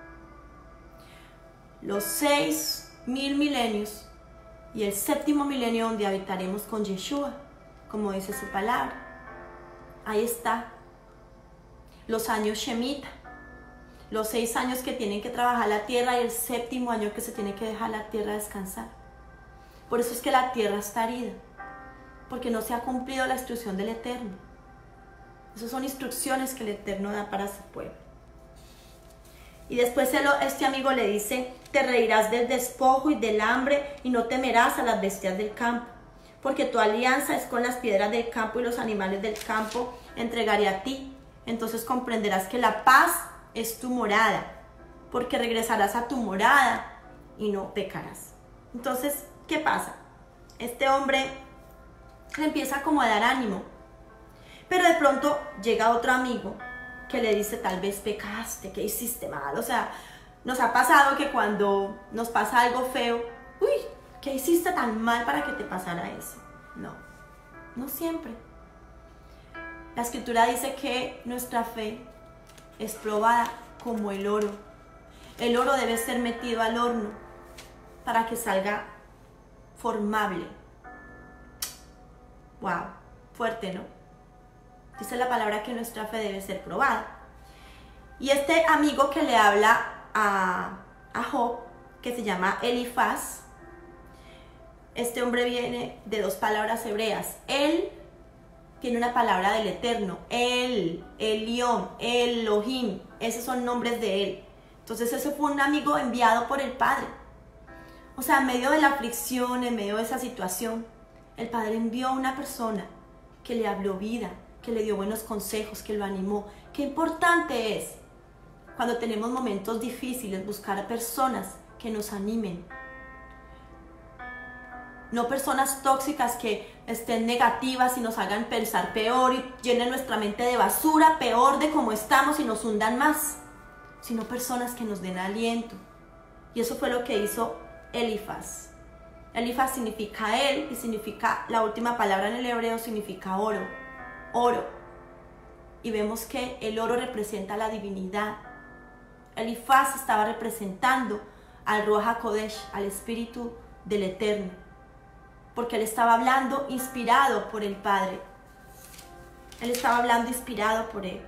Los 6.000 milenios y el séptimo milenio donde habitaremos con Yeshua, como dice su palabra. Ahí está. Los años Shemitah, los 6 años que tienen que trabajar la tierra y el séptimo año que se tiene que dejar la tierra descansar. Por eso es que la tierra está herida, porque no se ha cumplido la instrucción del Eterno. Esas son instrucciones que el Eterno da para su pueblo. Y después este amigo le dice, te reirás del despojo y del hambre y no temerás a las bestias del campo, porque tu alianza es con las piedras del campo y los animales del campo entregaré a ti. Entonces comprenderás que la paz es tu morada, porque regresarás a tu morada y no pecarás. Entonces, ¿qué pasa? Este hombre le empieza como a dar ánimo, pero de pronto llega otro amigo que le dice, tal vez pecaste, ¿qué hiciste mal? O sea, nos ha pasado que cuando nos pasa algo feo, uy, ¿qué hiciste tan mal para que te pasara eso? No, no siempre. La escritura dice que nuestra fe es probada como el oro. El oro debe ser metido al horno para que salga formable. Wow, fuerte, ¿no? Dice la palabra que nuestra fe debe ser probada. Y este amigo que le habla a Job, que se llama Elifaz, este hombre viene de 2 palabras hebreas. Él tiene una palabra del Eterno. El, Elión, Elohim, esos son nombres de él. Entonces ese fue un amigo enviado por el Padre. O sea, en medio de la aflicción, en medio de esa situación, el Padre envió a una persona que le habló vida, que le dio buenos consejos, que lo animó. Qué importante es, cuando tenemos momentos difíciles, buscar a personas que nos animen. No personas tóxicas que estén negativas y nos hagan pensar peor y llenen nuestra mente de basura, peor de cómo estamos y nos hundan más, sino personas que nos den aliento. Y eso fue lo que hizo Elifaz. Elifaz significa él y significa, la última palabra en el hebreo significa oro, oro. Y vemos que el oro representa la divinidad. Elifaz estaba representando al Ruach HaKodesh, al Espíritu del Eterno, porque él estaba hablando inspirado por el Padre. Él estaba hablando inspirado por él.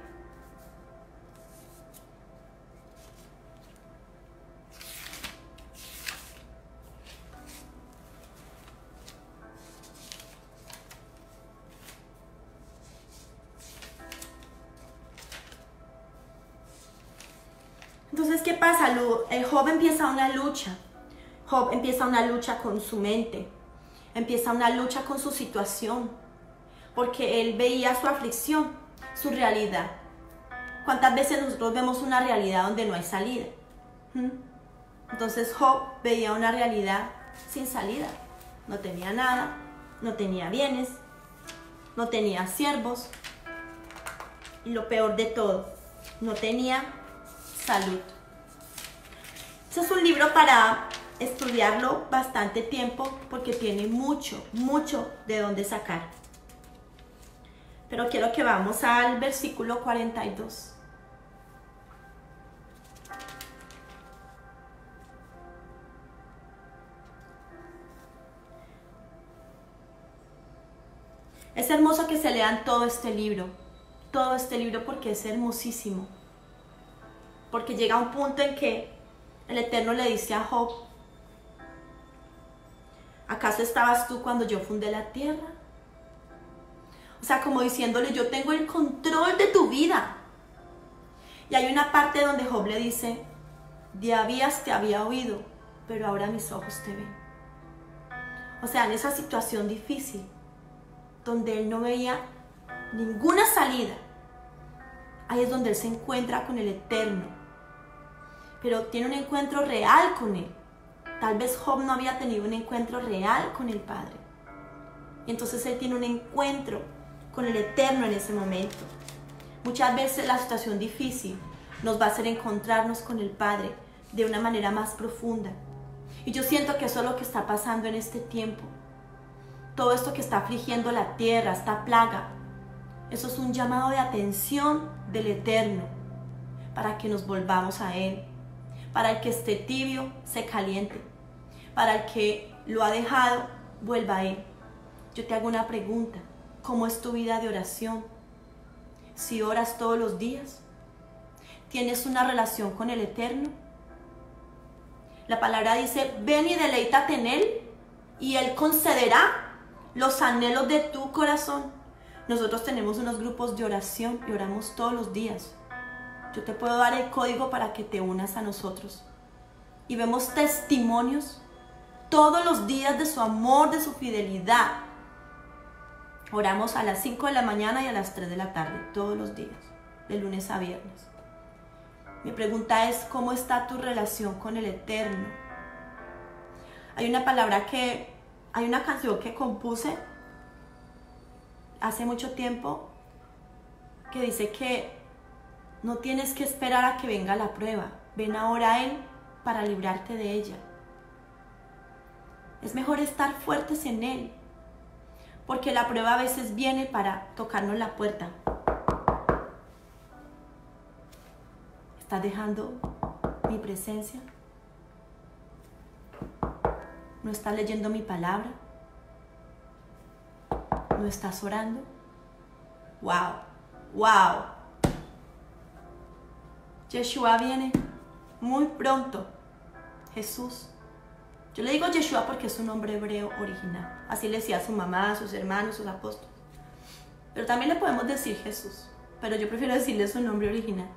Entonces, ¿qué pasa? El Job empieza una lucha. Job empieza una lucha con su mente. Empieza una lucha con su situación. Porque él veía su aflicción, su realidad. ¿Cuántas veces nosotros vemos una realidad donde no hay salida? Entonces Job veía una realidad sin salida. No tenía nada, no tenía bienes, no tenía siervos. Y lo peor de todo, no tenía salud. Este es un libro para estudiarlo bastante tiempo porque tiene mucho de dónde sacar. Pero quiero que vamos al versículo 42. Es hermoso que se lean todo este libro porque es hermosísimo. Porque llega un punto en que el Eterno le dice a Job, ¿acaso estabas tú cuando yo fundé la tierra? O sea, como diciéndole, yo tengo el control de tu vida. Y hay una parte donde Job le dice, diabías te había oído, pero ahora mis ojos te ven. O sea, en esa situación difícil, donde él no veía ninguna salida, ahí es donde él se encuentra con el Eterno. Pero tiene un encuentro real con él. Tal vez Job no había tenido un encuentro real con el Padre. Y entonces él tiene un encuentro con el Eterno en ese momento. Muchas veces la situación difícil nos va a hacer encontrarnos con el Padre de una manera más profunda. Y yo siento que eso es lo que está pasando en este tiempo. Todo esto que está afligiendo la tierra, esta plaga, eso es un llamado de atención del Eterno para que nos volvamos a Él. Para el que esté tibio, se caliente. Para el que lo ha dejado, vuelva a Él. Yo te hago una pregunta. ¿Cómo es tu vida de oración? Si oras todos los días, ¿tienes una relación con el Eterno? La palabra dice, ven y deleítate en Él, y Él concederá los anhelos de tu corazón. Nosotros tenemos unos grupos de oración y oramos todos los días. Yo te puedo dar el código para que te unas a nosotros. Y vemos testimonios todos los días de su amor, de su fidelidad. Oramos a las 5 de la mañana y a las 3 de la tarde, todos los días, de lunes a viernes. Mi pregunta es, ¿cómo está tu relación con el Eterno? Hay una canción que compuse hace mucho tiempo que dice que no tienes que esperar a que venga la prueba. Ven ahora a Él para librarte de ella. Es mejor estar fuertes en Él, porque la prueba a veces viene para tocarnos la puerta. ¿Estás dejando mi presencia? ¿No estás leyendo mi palabra? ¿No estás orando? ¡Wow! ¡Wow! Yeshua viene muy pronto. Jesús. Yo le digo Yeshua porque es un nombre hebreo original. Así le decía a su mamá, a sus hermanos, a sus apóstoles. Pero también le podemos decir Jesús. Pero yo prefiero decirle su nombre original.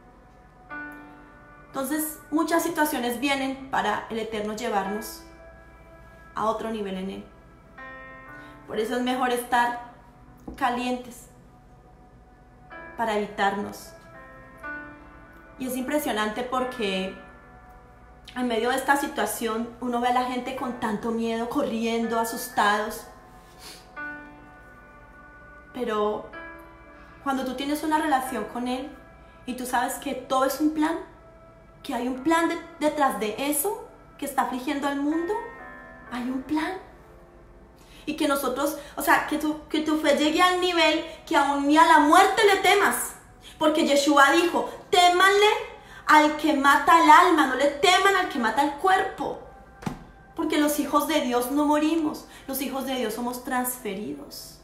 Entonces, muchas situaciones vienen para el Eterno llevarnos a otro nivel en Él. Por eso es mejor estar calientes para evitarnos. Y es impresionante porque en medio de esta situación uno ve a la gente con tanto miedo, corriendo, asustados. Pero cuando tú tienes una relación con Él y tú sabes que todo es un plan, que hay un plan detrás de eso que está afligiendo al mundo, hay un plan. Y que nosotros, que tu fe llegue al nivel que aún ni a la muerte le temas. Porque Yeshua dijo, témanle al que mata el alma, no le teman al que mata el cuerpo. Porque los hijos de Dios no morimos, los hijos de Dios somos transferidos.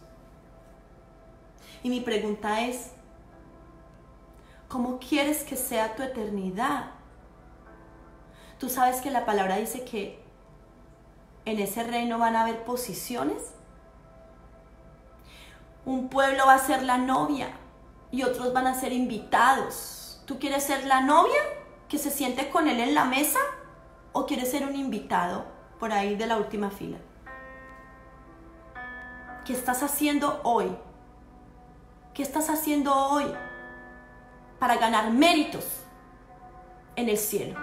Y mi pregunta es, ¿cómo quieres que sea tu eternidad? Tú sabes que la palabra dice que en ese reino van a haber posiciones. Un pueblo va a ser la novia y otros van a ser invitados. ¿Tú quieres ser la novia que se siente con él en la mesa o quieres ser un invitado por ahí de la última fila? ¿Qué estás haciendo hoy? ¿Qué estás haciendo hoy para ganar méritos en el cielo?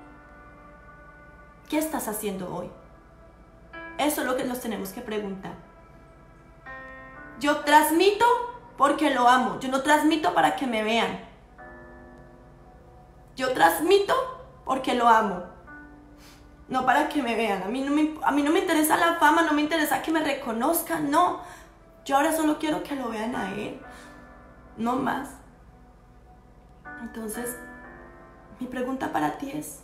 ¿Qué estás haciendo hoy? Eso es lo que nos tenemos que preguntar. Yo transmito porque lo amo. Yo no transmito para que me vean. Yo transmito porque lo amo. No para que me vean. A mí no me interesa la fama, no me interesa que me reconozcan. No. Yo ahora solo quiero que lo vean a Él. No más. Entonces, mi pregunta para ti es,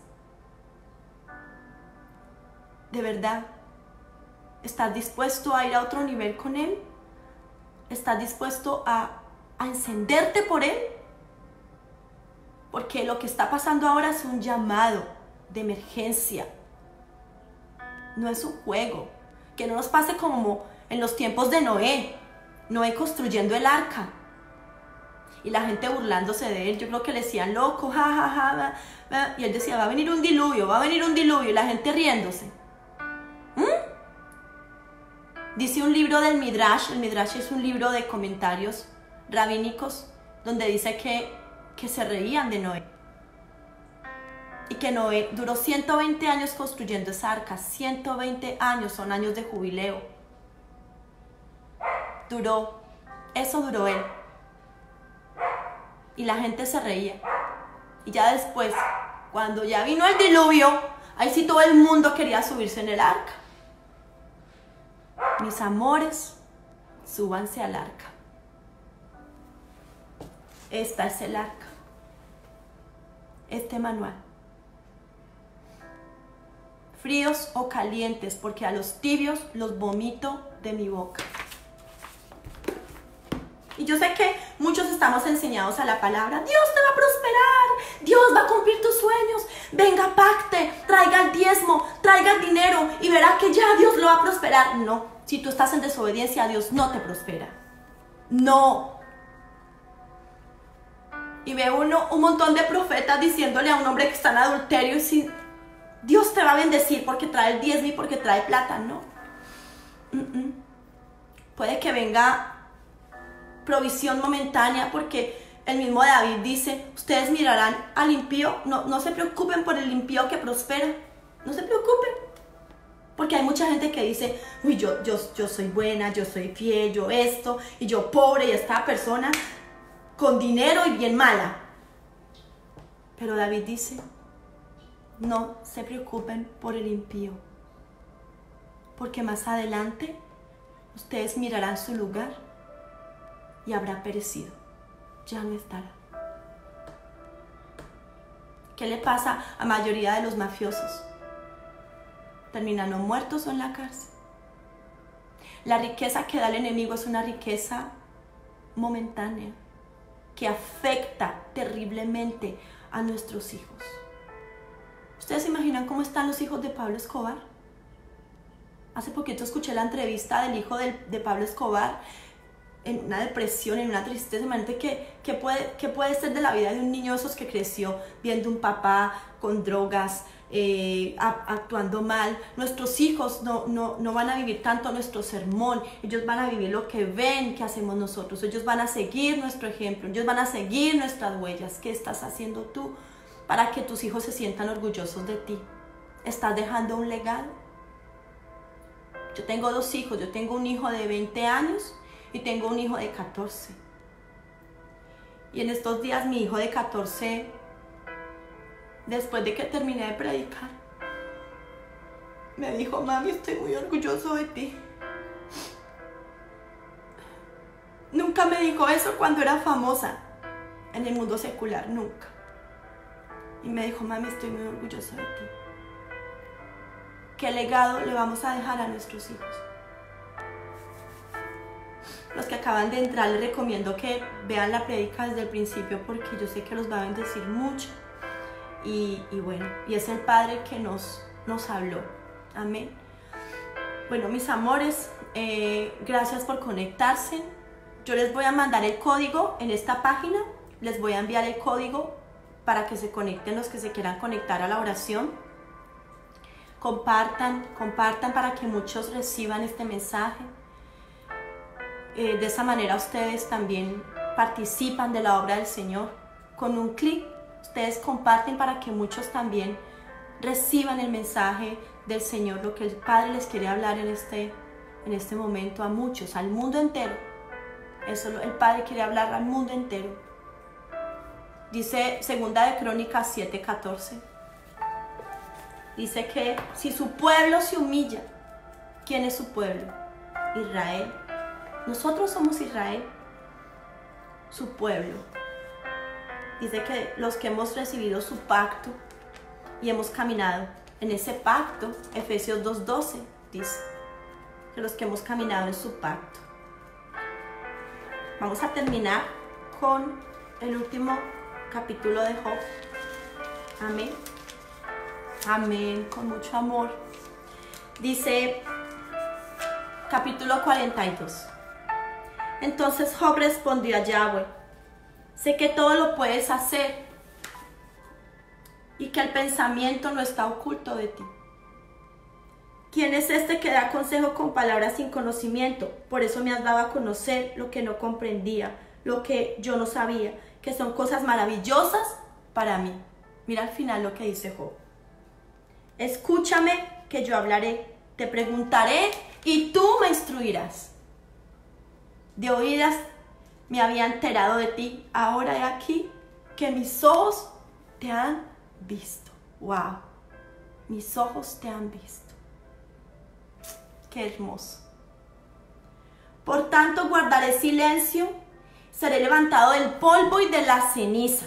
¿de verdad estás dispuesto a ir a otro nivel con Él? ¿Estás dispuesto a encenderte por Él? Porque lo que está pasando ahora es un llamado de emergencia. No es un juego. Que no nos pase como en los tiempos de Noé. Noé construyendo el arca. Y la gente burlándose de él. Yo creo que le decían loco, jajaja. Y él decía, va a venir un diluvio, va a venir un diluvio. Y la gente riéndose. Dice un libro del Midrash. El Midrash es un libro de comentarios rabínicos donde dice que se reían de Noé. Y que Noé duró 120 años construyendo esa arca. 120 años, son años de jubileo. Eso duró él. Y la gente se reía. Y ya después, cuando ya vino el diluvio, ahí sí todo el mundo quería subirse en el arca. Mis amores, súbanse al arca. Esta es el arca. Este manual. Fríos o calientes, porque a los tibios los vomito de mi boca. Y yo sé que muchos estamos enseñados a la palabra. Dios te va a prosperar, Dios va a cumplir tus sueños. Venga, pacte, traiga el diezmo, traiga el dinero y verá que ya Dios lo va a prosperar. No, si tú estás en desobediencia, Dios no te prospera. No. Y ve uno un montón de profetas diciéndole a un hombre que está en adulterio, si Dios te va a bendecir porque trae el diezmo y porque trae plata. No. Puede que venga provisión momentánea, porque el mismo David dice, ustedes mirarán al impío, no se preocupen por el impío que prospera, no se preocupen, porque hay mucha gente que dice, uy, yo soy buena, yo soy fiel, yo esto, y yo pobre, y esta persona con dinero y bien mala. Pero David dice, no se preocupen por el impío, porque más adelante ustedes mirarán su lugar y habrá perecido, ya no estará. ¿Qué le pasa a la mayoría de los mafiosos? Terminan o muertos o en la cárcel. La riqueza que da el enemigo es una riqueza momentánea que afecta terriblemente a nuestros hijos. ¿Ustedes se imaginan cómo están los hijos de Pablo Escobar? Hace poquito escuché la entrevista del hijo de Pablo Escobar, en una depresión, en una tristeza. Imagínate ¿qué puede ser de la vida de un niño de esos que creció viendo un papá con drogas, actuando mal? Nuestros hijos no van a vivir tanto nuestro sermón, ellos van a vivir lo que ven que hacemos nosotros, ellos van a seguir nuestro ejemplo, ellos van a seguir nuestras huellas. ¿Qué estás haciendo tú para que tus hijos se sientan orgullosos de ti? ¿Estás dejando un legado? Yo tengo 2 hijos, yo tengo un hijo de 20 años y tengo un hijo de 14. Y en estos días mi hijo de 14, después de que terminé de predicar, me dijo, mami, estoy muy orgulloso de ti. Nunca me dijo eso cuando era famosa en el mundo secular, nunca. Y me dijo, mami, estoy muy orgulloso de ti. ¿Qué legado le vamos a dejar a nuestros hijos? Los que acaban de entrar, les recomiendo que vean la prédica desde el principio, porque yo sé que los va a bendecir mucho. Y bueno, y es el Padre que nos habló. Amén. Bueno, mis amores, gracias por conectarse. Yo les voy a mandar el código en esta página. Les voy a enviar el código para que se conecten los que se quieran conectar a la oración. Compartan para que muchos reciban este mensaje. De esa manera ustedes también participan de la obra del Señor. Con un clic ustedes comparten para que muchos también reciban el mensaje del Señor, lo que el Padre les quiere hablar en este momento a muchos, al mundo entero. Eso el Padre quiere hablar al mundo entero. Dice 2 de Crónicas 7:14. Dice que si su pueblo se humilla, ¿quién es su pueblo? Israel. Nosotros somos Israel, su pueblo. Dice que los que hemos recibido su pacto y hemos caminado en ese pacto, Efesios 2:12 dice que los que hemos caminado en su pacto. Vamos a terminar con el último capítulo de Job. Amén. Amén, con mucho amor. Dice capítulo 42. Entonces Job respondió a Yahweh: sé que todo lo puedes hacer y que el pensamiento no está oculto de ti. ¿Quién es este que da consejo con palabras sin conocimiento? Por eso me has dado a conocer lo que no comprendía, lo que yo no sabía, que son cosas maravillosas para mí. Mira al final lo que dice Job. Escúchame que yo hablaré, te preguntaré y tú me instruirás. De oídas me había enterado de ti, ahora he aquí que mis ojos te han visto. ¡Wow! Mis ojos te han visto. ¡Qué hermoso! Por tanto guardaré silencio, seré levantado del polvo y de la ceniza.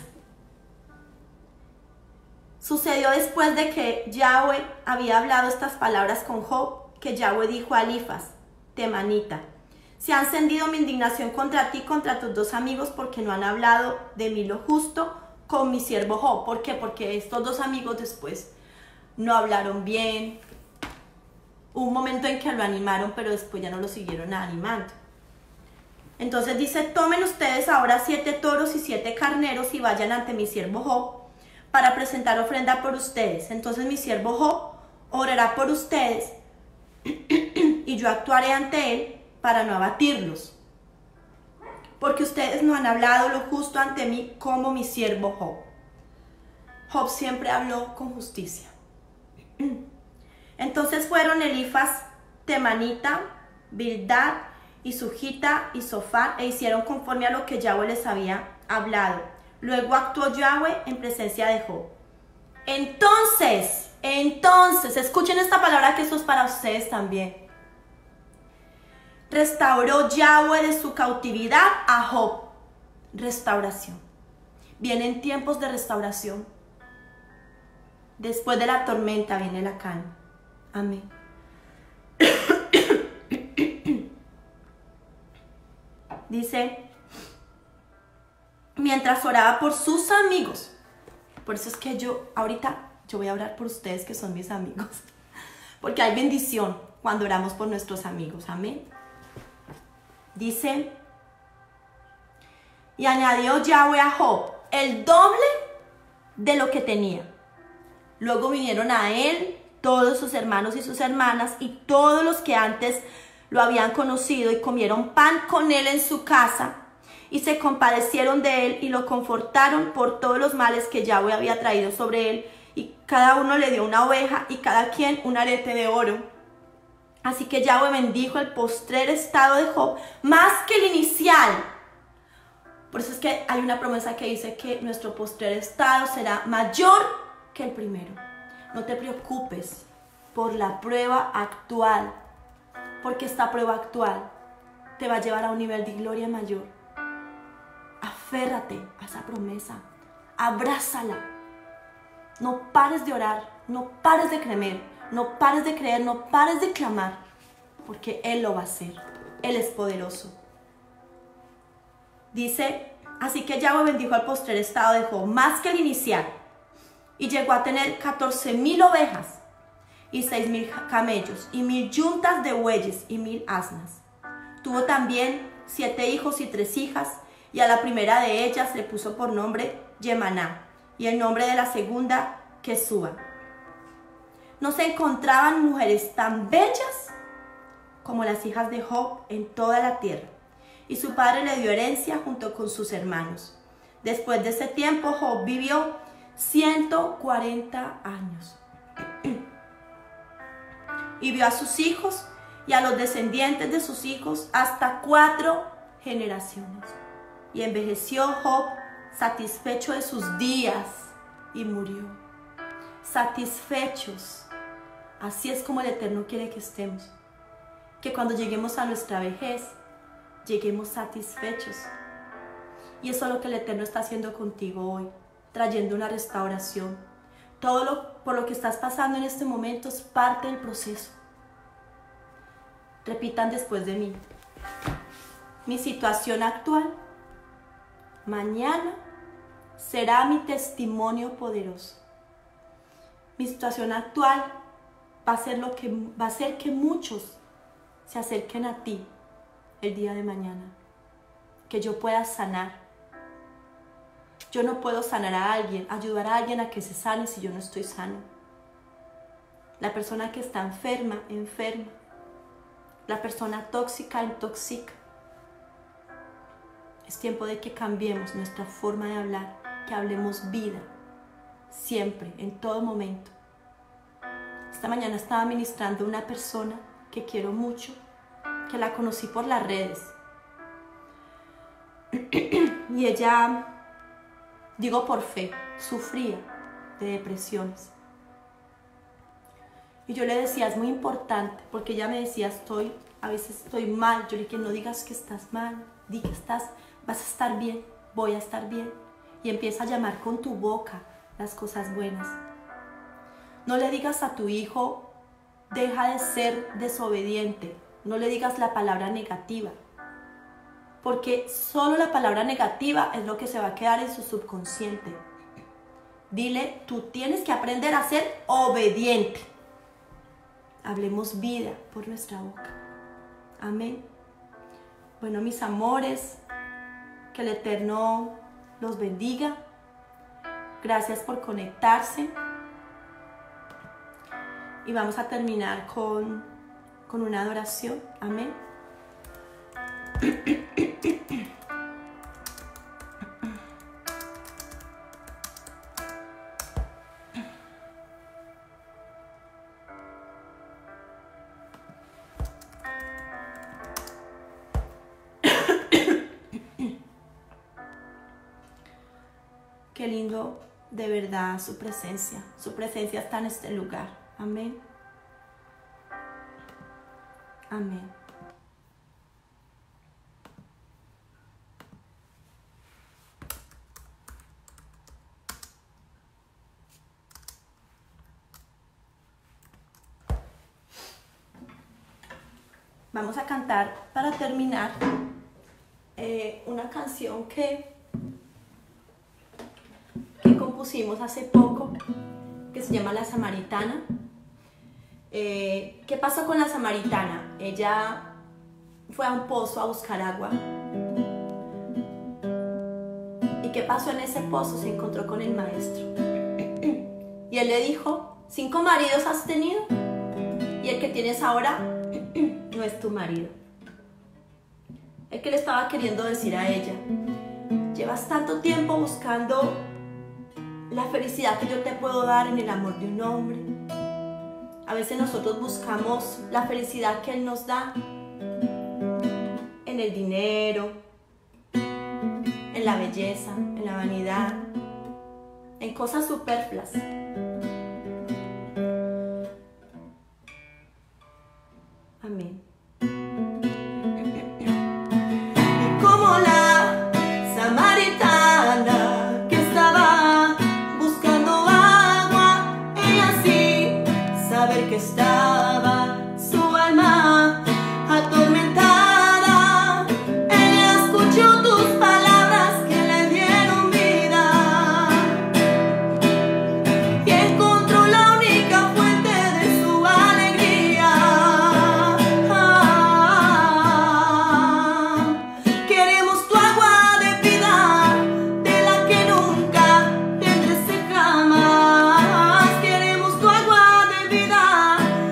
Sucedió después de que Yahweh había hablado estas palabras con Job, que Yahweh dijo a Elifaz, temanita, se ha encendido mi indignación contra ti, contra tus dos amigos, porque no han hablado de mí lo justo con mi siervo Job. ¿Por qué? Porque estos dos amigos después no hablaron bien. Hubo un momento en que lo animaron, pero después ya no lo siguieron animando. Entonces dice, tomen ustedes ahora 7 toros y 7 carneros y vayan ante mi siervo Job para presentar ofrenda por ustedes. Entonces mi siervo Job orará por ustedes y yo actuaré ante él para no abatirlos. Porque ustedes no han hablado lo justo ante mí como mi siervo Job. Job siempre habló con justicia. Entonces fueron Elifaz, Temanita, Bildad, y Sujita y Sofar e hicieron conforme a lo que Yahweh les había hablado. Luego actuó Yahweh en presencia de Job. Entonces, escuchen esta palabra que esto es para ustedes también. Restauró Yahweh de su cautividad a Job. Restauración. Vienen tiempos de restauración. Después de la tormenta viene la calma. Amén. Dice, mientras oraba por sus amigos. Por eso es que yo voy a orar por ustedes que son mis amigos. Porque hay bendición cuando oramos por nuestros amigos. Amén. Dice, y añadió Yahweh a Job el doble de lo que tenía. Luego vinieron a él todos sus hermanos y sus hermanas y todos los que antes lo habían conocido y comieron pan con él en su casa y se compadecieron de él y lo confortaron por todos los males que Yahweh había traído sobre él, y cada uno le dio una oveja y cada quien un arete de oro. Así que Yahweh bendijo el postrer estado de Job más que el inicial. Por eso es que hay una promesa que dice que nuestro postrer estado será mayor que el primero. No te preocupes por la prueba actual, porque esta prueba actual te va a llevar a un nivel de gloria mayor. Aférrate a esa promesa, abrázala. No pares de orar, no pares de creer, no pares de creer, no pares de clamar, porque Él lo va a hacer. Él es poderoso. Dice, así que Yahweh bendijo al postrer estado de Job más que el inicial, y llegó a tener 14,000 ovejas y 6,000 camellos y 1,000 yuntas de bueyes y 1,000 asnas. Tuvo también 7 hijos y 3 hijas, y a la primera de ellas le puso por nombre Yemaná, y el nombre de la segunda Kesúa. No se encontraban mujeres tan bellas como las hijas de Job en toda la tierra, y su padre le dio herencia junto con sus hermanos. Después de ese tiempo Job vivió 140 años y vio a sus hijos y a los descendientes de sus hijos hasta 4 generaciones. Y envejeció Job satisfecho de sus días y murió. Satisfechos. Así es como el Eterno quiere que estemos. Que cuando lleguemos a nuestra vejez, lleguemos satisfechos. Y eso es lo que el Eterno está haciendo contigo hoy, trayendo una restauración. Todo por lo que estás pasando en este momento es parte del proceso. Repitan después de mí. Mi situación actual, mañana, será mi testimonio poderoso. Mi situación actual va a hacer que muchos se acerquen a ti el día de mañana. Que yo pueda sanar. Yo no puedo sanar a alguien, ayudar a alguien a que se sane si yo no estoy sano. La persona que está enferma. La persona tóxica, intoxica. Es tiempo de que cambiemos nuestra forma de hablar, que hablemos vida, siempre, en todo momento. Esta mañana estaba ministrando a una persona que quiero mucho, que la conocí por las redes. Y ella, digo por fe, sufría de depresiones. Y yo le decía, es muy importante, porque ella me decía, a veces estoy mal. Yo le dije, no digas que estás mal, di que vas a estar bien, voy a estar bien. Y empieza a llamar con tu boca las cosas buenas. No le digas a tu hijo, deja de ser desobediente. No le digas la palabra negativa, porque solo la palabra negativa es lo que se va a quedar en su subconsciente. Dile, tú tienes que aprender a ser obediente. Hablemos vida por nuestra boca. Amén. Bueno, mis amores, que el Eterno los bendiga. Gracias por conectarse. Y vamos a terminar con una adoración. Amén. Qué lindo de verdad su presencia. Su presencia está en este lugar. Amén. Amén. Vamos a cantar para terminar una canción que compusimos hace poco, que se llama La Samaritana. ¿Qué pasó con la samaritana? Ella fue a un pozo a buscar agua. ¿Y qué pasó en ese pozo? Se encontró con el maestro. Y él le dijo, 5 maridos has tenido y el que tienes ahora no es tu marido. Es que le estaba queriendo decir a ella, llevas tanto tiempo buscando la felicidad que yo te puedo dar en el amor de un hombre. A veces nosotros buscamos la felicidad que Él nos da en el dinero, en la belleza, en la vanidad, en cosas superfluas. Amén. Y como la samaritana que estaba buscando agua, ella sí saber que estaba su alma atormentada. Ella escuchó tus palabras que le dieron vida y encontró la única fuente de su alegría. Queremos tu agua de vida, de la que nunca tendré sed jamás. Queremos tu agua de vida,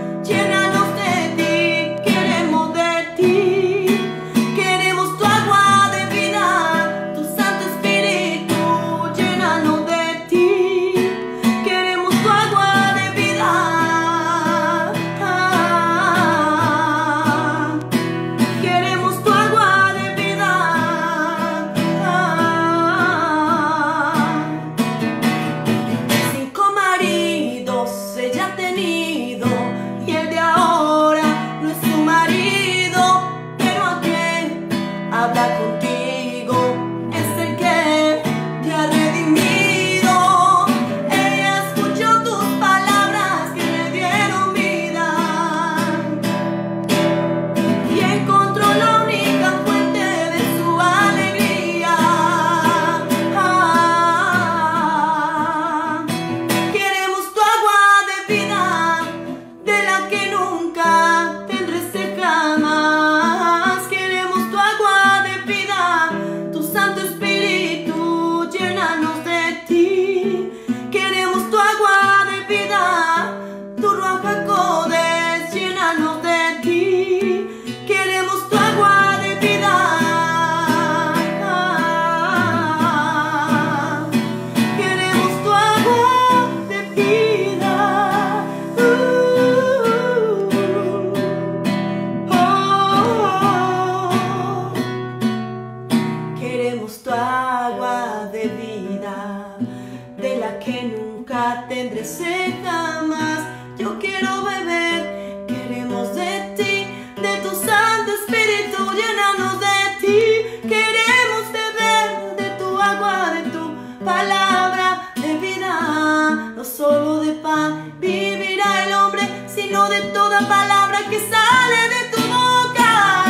nunca tendré sed jamás. Yo quiero beber, queremos de ti, de tu Santo Espíritu, llenarnos de ti. Queremos beber de tu agua, de tu palabra de vida. No solo de pan vivirá el hombre, sino de toda palabra que sale de tu boca.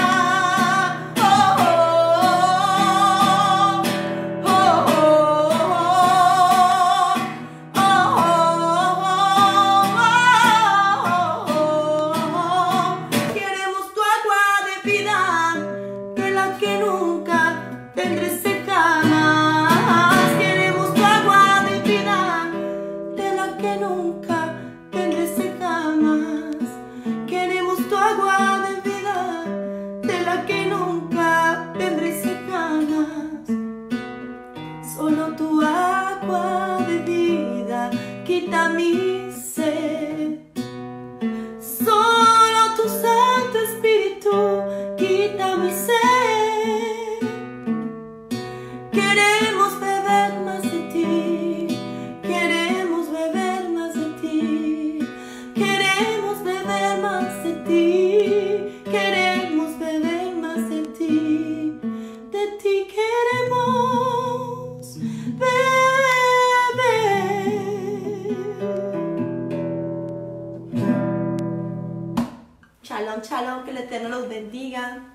Queremos tu agua de vida, de la que nunca tendré sed jamás. Queremos tu agua de vida, de la que nunca tendré sed jamás. Queremos tu agua de vida, de la que nunca tendré sed jamás. Solo tu agua de vida quita mi sed. Solo tu Santo Espíritu quita mi sed. Queremos beber más de ti, queremos beber más de ti, queremos beber más de ti, queremos beber más de ti queremos beber. Shalom, shalom, que el Eterno los bendiga.